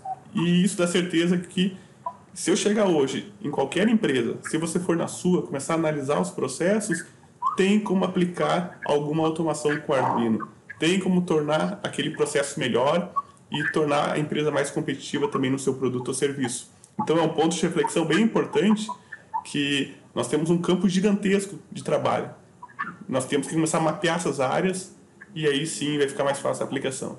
e isso dá certeza que se eu chegar hoje em qualquer empresa, se você for na sua, começar a analisar os processos, tem como aplicar alguma automação com o Arduino, tem como tornar aquele processo melhor e tornar a empresa mais competitiva também no seu produto ou serviço. Então é um ponto de reflexão bem importante, que nós temos um campo gigantesco de trabalho. Nós temos que começar a mapear essas áreas e aí sim vai ficar mais fácil a aplicação.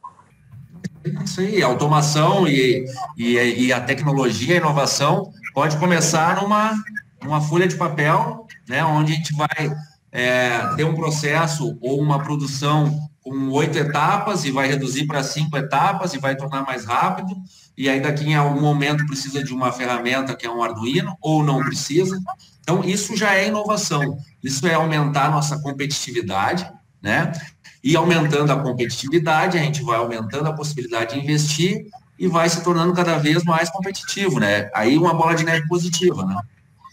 Isso aí, a automação e a tecnologia, a inovação pode começar numa folha de papel, né, onde a gente vai ter um processo ou uma produção com 8 etapas e vai reduzir para 5 etapas e vai tornar mais rápido, e aí daqui em algum momento precisa de uma ferramenta que é um Arduino ou não precisa. Então isso já é inovação, isso é aumentar a nossa competitividade, né? E aumentando a competitividade, a gente vai aumentando a possibilidade de investir e vai se tornando cada vez mais competitivo, né? Aí uma bola de neve positiva, né?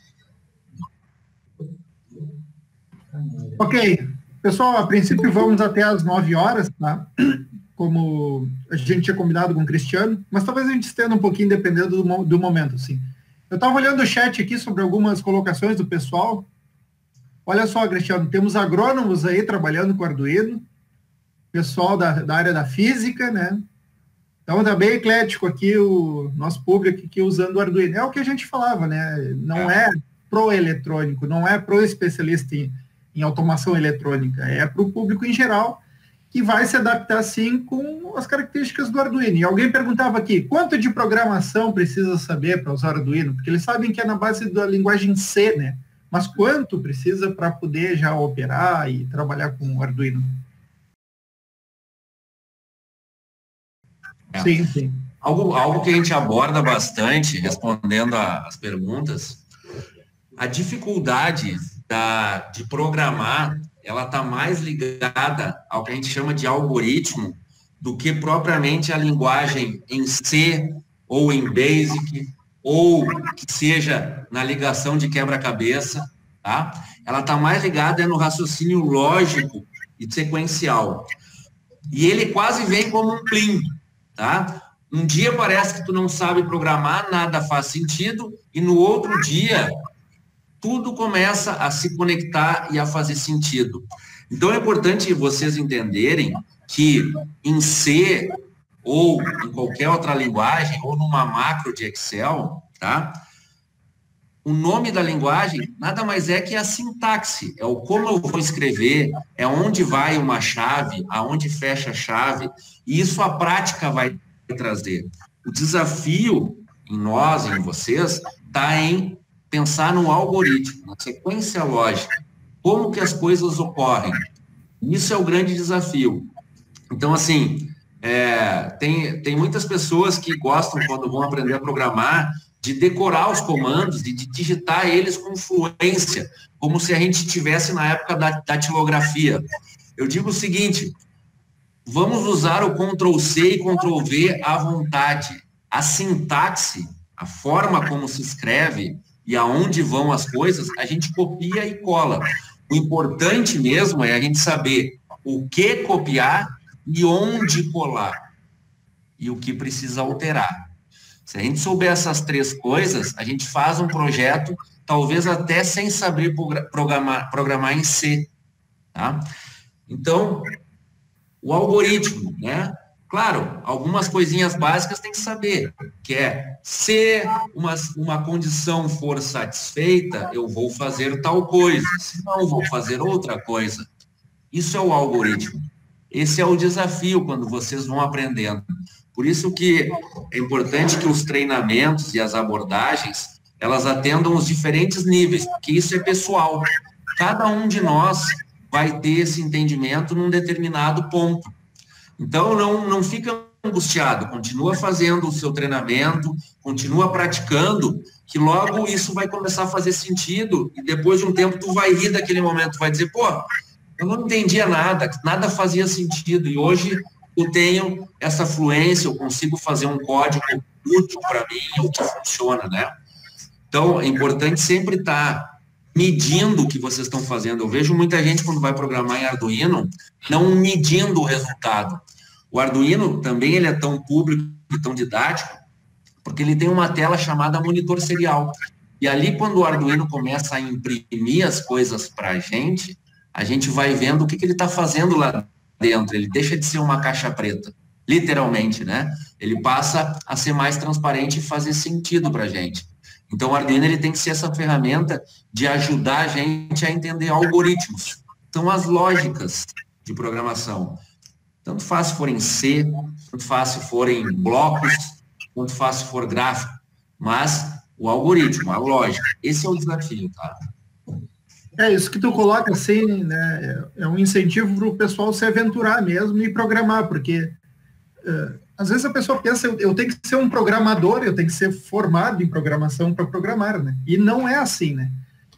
Ok. Pessoal, a princípio vamos até às 9 horas, tá? Como a gente tinha combinado com o Cristiano, mas talvez a gente estenda um pouquinho dependendo do momento, assim. Eu estava olhando o chat aqui sobre algumas colocações do pessoal. Olha só, Cristiano, temos agrônomos aí trabalhando com Arduino, pessoal da área da física, né? Então tá bem eclético aqui o nosso público aqui usando o Arduino. É o que a gente falava, né? Não é pro eletrônico, não é pro especialista em automação eletrônica, é para o público em geral, que vai se adaptar, sim, com as características do Arduino. E alguém perguntava aqui, quanto de programação precisa saber para usar Arduino? Porque eles sabem que é na base da linguagem C, né? Mas quanto precisa para poder já operar e trabalhar com o Arduino? Sim, sim. Algo que a gente aborda bastante, respondendo às perguntas, a dificuldade de programar, ela está mais ligada ao que a gente chama de algoritmo do que propriamente a linguagem em C ou em BASIC, ou que seja na ligação de quebra-cabeça, tá? Ela está mais ligada no raciocínio lógico e sequencial. E ele quase vem como um plim, tá? Um dia parece que tu não sabe programar, nada faz sentido, e no outro dia tudo começa a se conectar e a fazer sentido. Então é importante vocês entenderem que em C ou em qualquer outra linguagem, ou numa macro de Excel, tá? O nome da linguagem nada mais é que a sintaxe, é o como eu vou escrever, é onde vai uma chave, aonde fecha a chave, e isso a prática vai trazer. O desafio em nós, em vocês, está em pensar no algoritmo, na sequência lógica, como que as coisas ocorrem. Isso é o grande desafio. Então, assim, tem muitas pessoas que gostam, quando vão aprender a programar, de decorar os comandos e de digitar eles com fluência, como se a gente estivesse na época da datilografia. Eu digo o seguinte, vamos usar o Ctrl+C e Ctrl+V à vontade. A sintaxe, a forma como se escreve e aonde vão as coisas, a gente copia e cola. O importante mesmo é a gente saber o que copiar e onde colar. E o que precisa alterar. Se a gente souber essas 3 coisas, a gente faz um projeto, talvez até sem saber programar em C. Tá? Então, o algoritmo, né? Claro, algumas coisinhas básicas tem que saber, que é, se uma condição for satisfeita, eu vou fazer tal coisa, se não, vou fazer outra coisa. Isso é o algoritmo. Esse é o desafio quando vocês vão aprendendo. Por isso que é importante que os treinamentos e as abordagens, elas atendam os diferentes níveis, porque isso é pessoal. Cada um de nós vai ter esse entendimento num determinado ponto. Então, não fica angustiado, continua fazendo o seu treinamento, continua praticando, que logo isso vai começar a fazer sentido, e depois de um tempo tu vai rir daquele momento, vai dizer, pô, eu não entendia nada, nada fazia sentido, e hoje eu tenho essa fluência, eu consigo fazer um código útil para mim, o que funciona, né? Então, é importante sempre estar medindo o que vocês estão fazendo. Eu vejo muita gente, quando vai programar em Arduino, não medindo o resultado. O Arduino também ele é tão público e tão didático, porque ele tem uma tela chamada monitor serial. E ali, quando o Arduino começa a imprimir as coisas para a gente vai vendo o que ele está fazendo lá dentro. Ele deixa de ser uma caixa preta, literalmente, né? Ele passa a ser mais transparente e fazer sentido para a gente. Então, o Arduino ele tem que ser essa ferramenta de ajudar a gente a entender algoritmos. Então, as lógicas de programação. Tanto faz se for em C, tanto faz se for em blocos, tanto faz se for gráfico. Mas o algoritmo, a lógica, esse é o desafio, tá? É isso que tu coloca assim, né? É um incentivo para o pessoal se aventurar mesmo e programar, porque às vezes a pessoa pensa, eu tenho que ser um programador, eu tenho que ser formado em programação para programar, né? E não é assim, né?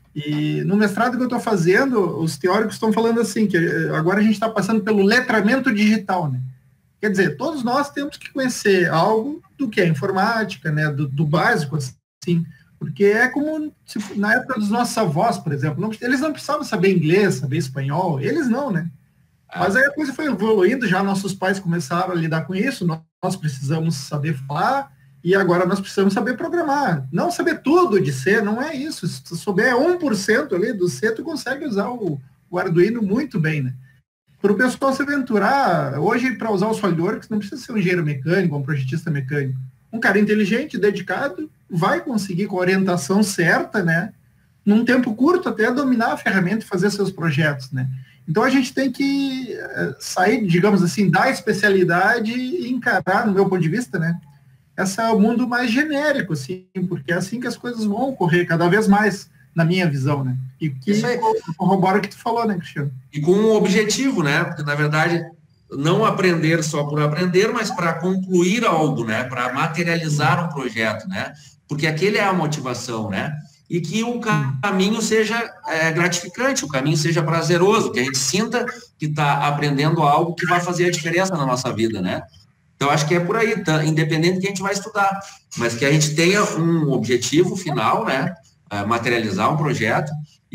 E no mestrado que eu estou fazendo, os teóricos estão falando assim, que agora a gente está passando pelo letramento digital, né? Quer dizer, todos nós temos que conhecer algo do que é informática, né? Do básico, assim, porque é como na época dos nossos avós, por exemplo, eles não precisavam saber inglês, saber espanhol, eles não, né? Mas aí a coisa foi evoluindo, já nossos pais começaram a lidar com isso, nós precisamos saber falar, e agora nós precisamos saber programar. Não saber tudo de C, não é isso. Se tu souber 1% ali do C, tu consegue usar o Arduino muito bem, né? Para o pessoal se aventurar, hoje, para usar o SolidWorks, não precisa ser um engenheiro mecânico, um projetista mecânico. Um cara inteligente, dedicado, vai conseguir, com a orientação certa, né? Num tempo curto, até dominar a ferramenta e fazer seus projetos, né? Então, a gente tem que sair, digamos assim, da especialidade e encarar, no meu ponto de vista, né? Esse é o mundo mais genérico, assim, porque é assim que as coisas vão ocorrer cada vez mais, na minha visão, né? E que corrobora o que tu falou, né, Cristiano? E com um objetivo, né? Porque, na verdade, não aprender só por aprender, mas para concluir algo, né? Para materializar um projeto, né? Porque aquele é a motivação, né? E que o caminho seja gratificante, o caminho seja prazeroso, que a gente sinta que está aprendendo algo que vai fazer a diferença na nossa vida, né? Então, acho que é por aí, tá? Independente do que a gente vai estudar, mas que a gente tenha um objetivo final, né? Materializar um projeto,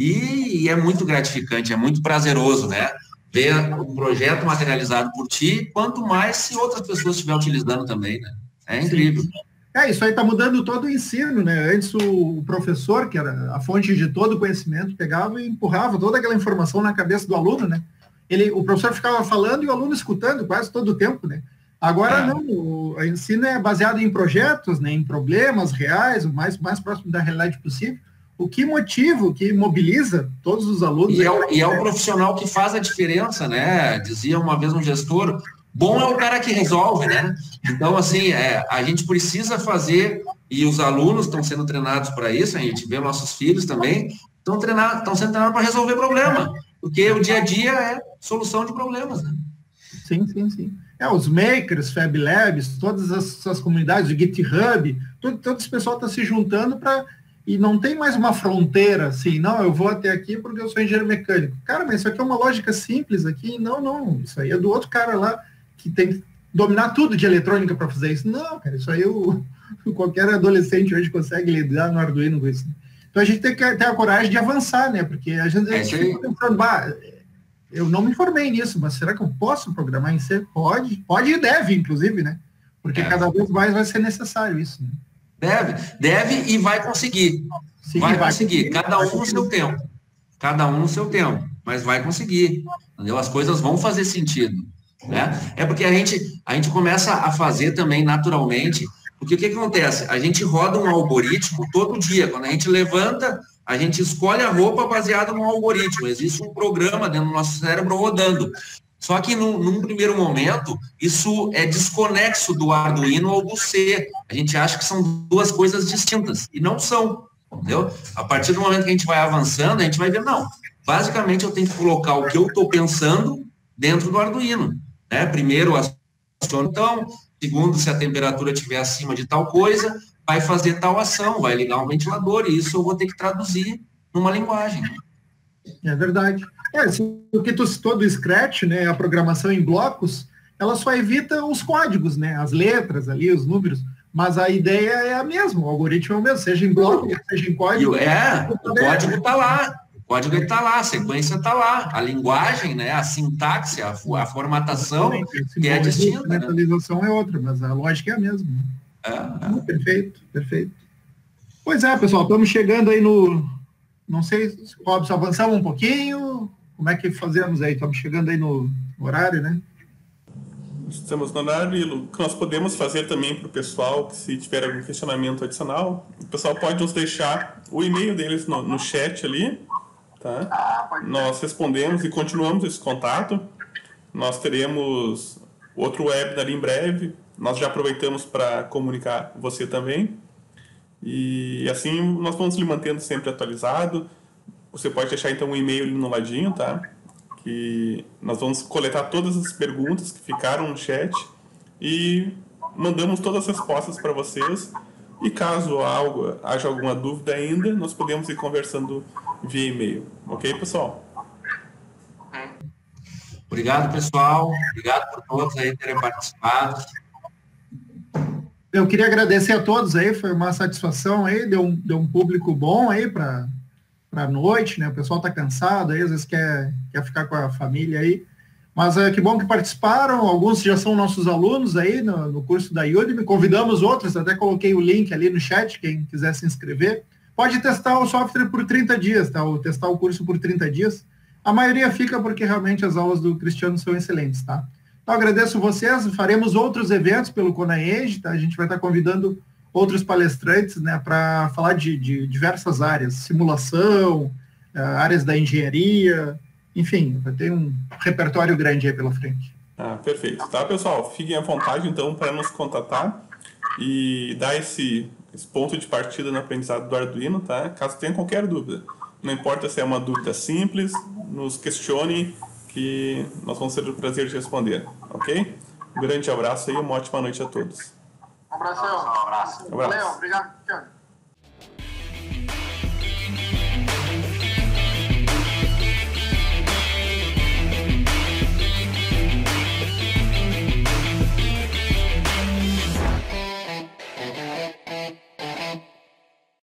e é muito gratificante, é muito prazeroso, né? Ver um projeto materializado por ti, quanto mais se outras pessoas estiverem utilizando também, né? É incrível. Isso aí está mudando todo o ensino, né? Antes o professor, que era a fonte de todo o conhecimento, pegava e empurrava toda aquela informação na cabeça do aluno, né? O professor ficava falando e o aluno escutando quase todo o tempo, né? Agora não, o ensino é baseado em projetos, né? Em problemas reais, o mais próximo da realidade possível. O que motiva, o que mobiliza todos os alunos. E é o profissional que faz a diferença, né? Dizia uma vez um gestor, bom é o cara que resolve, né? Então, assim, a gente precisa fazer, e os alunos estão sendo treinados para isso, a gente vê nossos filhos também, estão sendo treinados para resolver problema, porque o dia a dia é solução de problemas, né? Sim. Os makers, Fab Labs, todas essas comunidades, o GitHub, todo esse pessoal está se juntando e não tem mais uma fronteira assim, não, eu vou até aqui porque eu sou engenheiro mecânico. Cara, mas isso aqui é uma lógica simples aqui. Não, isso aí é do outro cara lá que tem que dominar tudo de eletrônica para fazer isso. Não, cara, isso aí qualquer adolescente hoje consegue lidar no Arduino com isso. Então a gente tem que ter a coragem de avançar, né? Porque a gente fica pensando, eu não me formei nisso, mas será que eu posso programar em C? Pode e deve, inclusive, né? Porque cada vez mais vai ser necessário isso, né? Deve e vai conseguir. Sim, vai conseguir. Cada um no seu tempo. Cada um no seu tempo. Mas vai conseguir. Entendeu? As coisas vão fazer sentido. Né? É porque a gente começa a fazer também naturalmente. Porque o que acontece? A gente roda um algoritmo todo dia. Quando a gente levanta, a gente escolhe a roupa baseada num algoritmo. Existe um programa dentro do nosso cérebro rodando. Só que num primeiro momento, isso é desconexo do Arduino ou do C. A gente acha que são duas coisas distintas, e não são, entendeu? A partir do momento que a gente vai avançando, a gente vai ver, não, basicamente eu tenho que colocar o que eu estou pensando dentro do Arduino. Né? Primeiro, aciona então, segundo, se a temperatura estiver acima de tal coisa, vai fazer tal ação, vai ligar um ventilador, e isso eu vou ter que traduzir numa linguagem. É verdade. O que tu citou do Scratch, né, a programação em blocos, ela só evita os códigos, né, as letras ali, os números, mas a ideia é a mesma, o algoritmo é o mesmo, seja em bloco, seja em código. O código está lá, o código está lá, a sequência está lá, a linguagem, né, a sintaxe, a formatação, que é distinta. A atualização é outra, mas a lógica é a mesma. Perfeito. Pois é, pessoal, estamos chegando aí não sei, Robson, avançamos um pouquinho. Como é que fazemos aí? Estamos chegando aí no horário, né? Estamos no horário e o que nós podemos fazer também para o pessoal, que se tiver algum questionamento adicional, o pessoal pode nos deixar o e-mail deles no chat ali, tá? Nós respondemos e continuamos esse contato. Nós teremos outro webinar em breve. Nós já aproveitamos para comunicar você também. E assim nós vamos lhe mantendo sempre atualizado. Você pode deixar então um e-mail ali no ladinho, tá? Que nós vamos coletar todas as perguntas que ficaram no chat e mandamos todas as respostas para vocês. E caso haja alguma dúvida ainda, nós podemos ir conversando via e-mail. Ok, pessoal? Obrigado, pessoal. Obrigado por todos aí terem participado. Eu queria agradecer a todos aí, foi uma satisfação aí, deu um público bom aí para a noite, né? O pessoal está cansado aí, às vezes quer ficar com a família aí, mas que bom que participaram, alguns já são nossos alunos aí no curso da Udemy, convidamos outros, até coloquei o link ali no chat, quem quiser se inscrever, pode testar o software por 30 dias, tá? Ou testar o curso por 30 dias, a maioria fica porque realmente as aulas do Cristiano são excelentes, tá? Então, agradeço vocês, faremos outros eventos pelo CONAENG, tá? A gente vai estar convidando outros palestrantes, né, para falar de diversas áreas, simulação, áreas da engenharia, enfim, vai ter um repertório grande aí pela frente. Perfeito. Tá, pessoal? Fiquem à vontade, então, para nos contatar e dar esse ponto de partida no aprendizado do Arduino, tá? Caso tenha qualquer dúvida. Não importa se é uma dúvida simples, nos questione, que nós vamos ter o prazer de responder, ok? Um grande abraço e uma ótima noite a todos. Um abraço. Valeu, obrigado.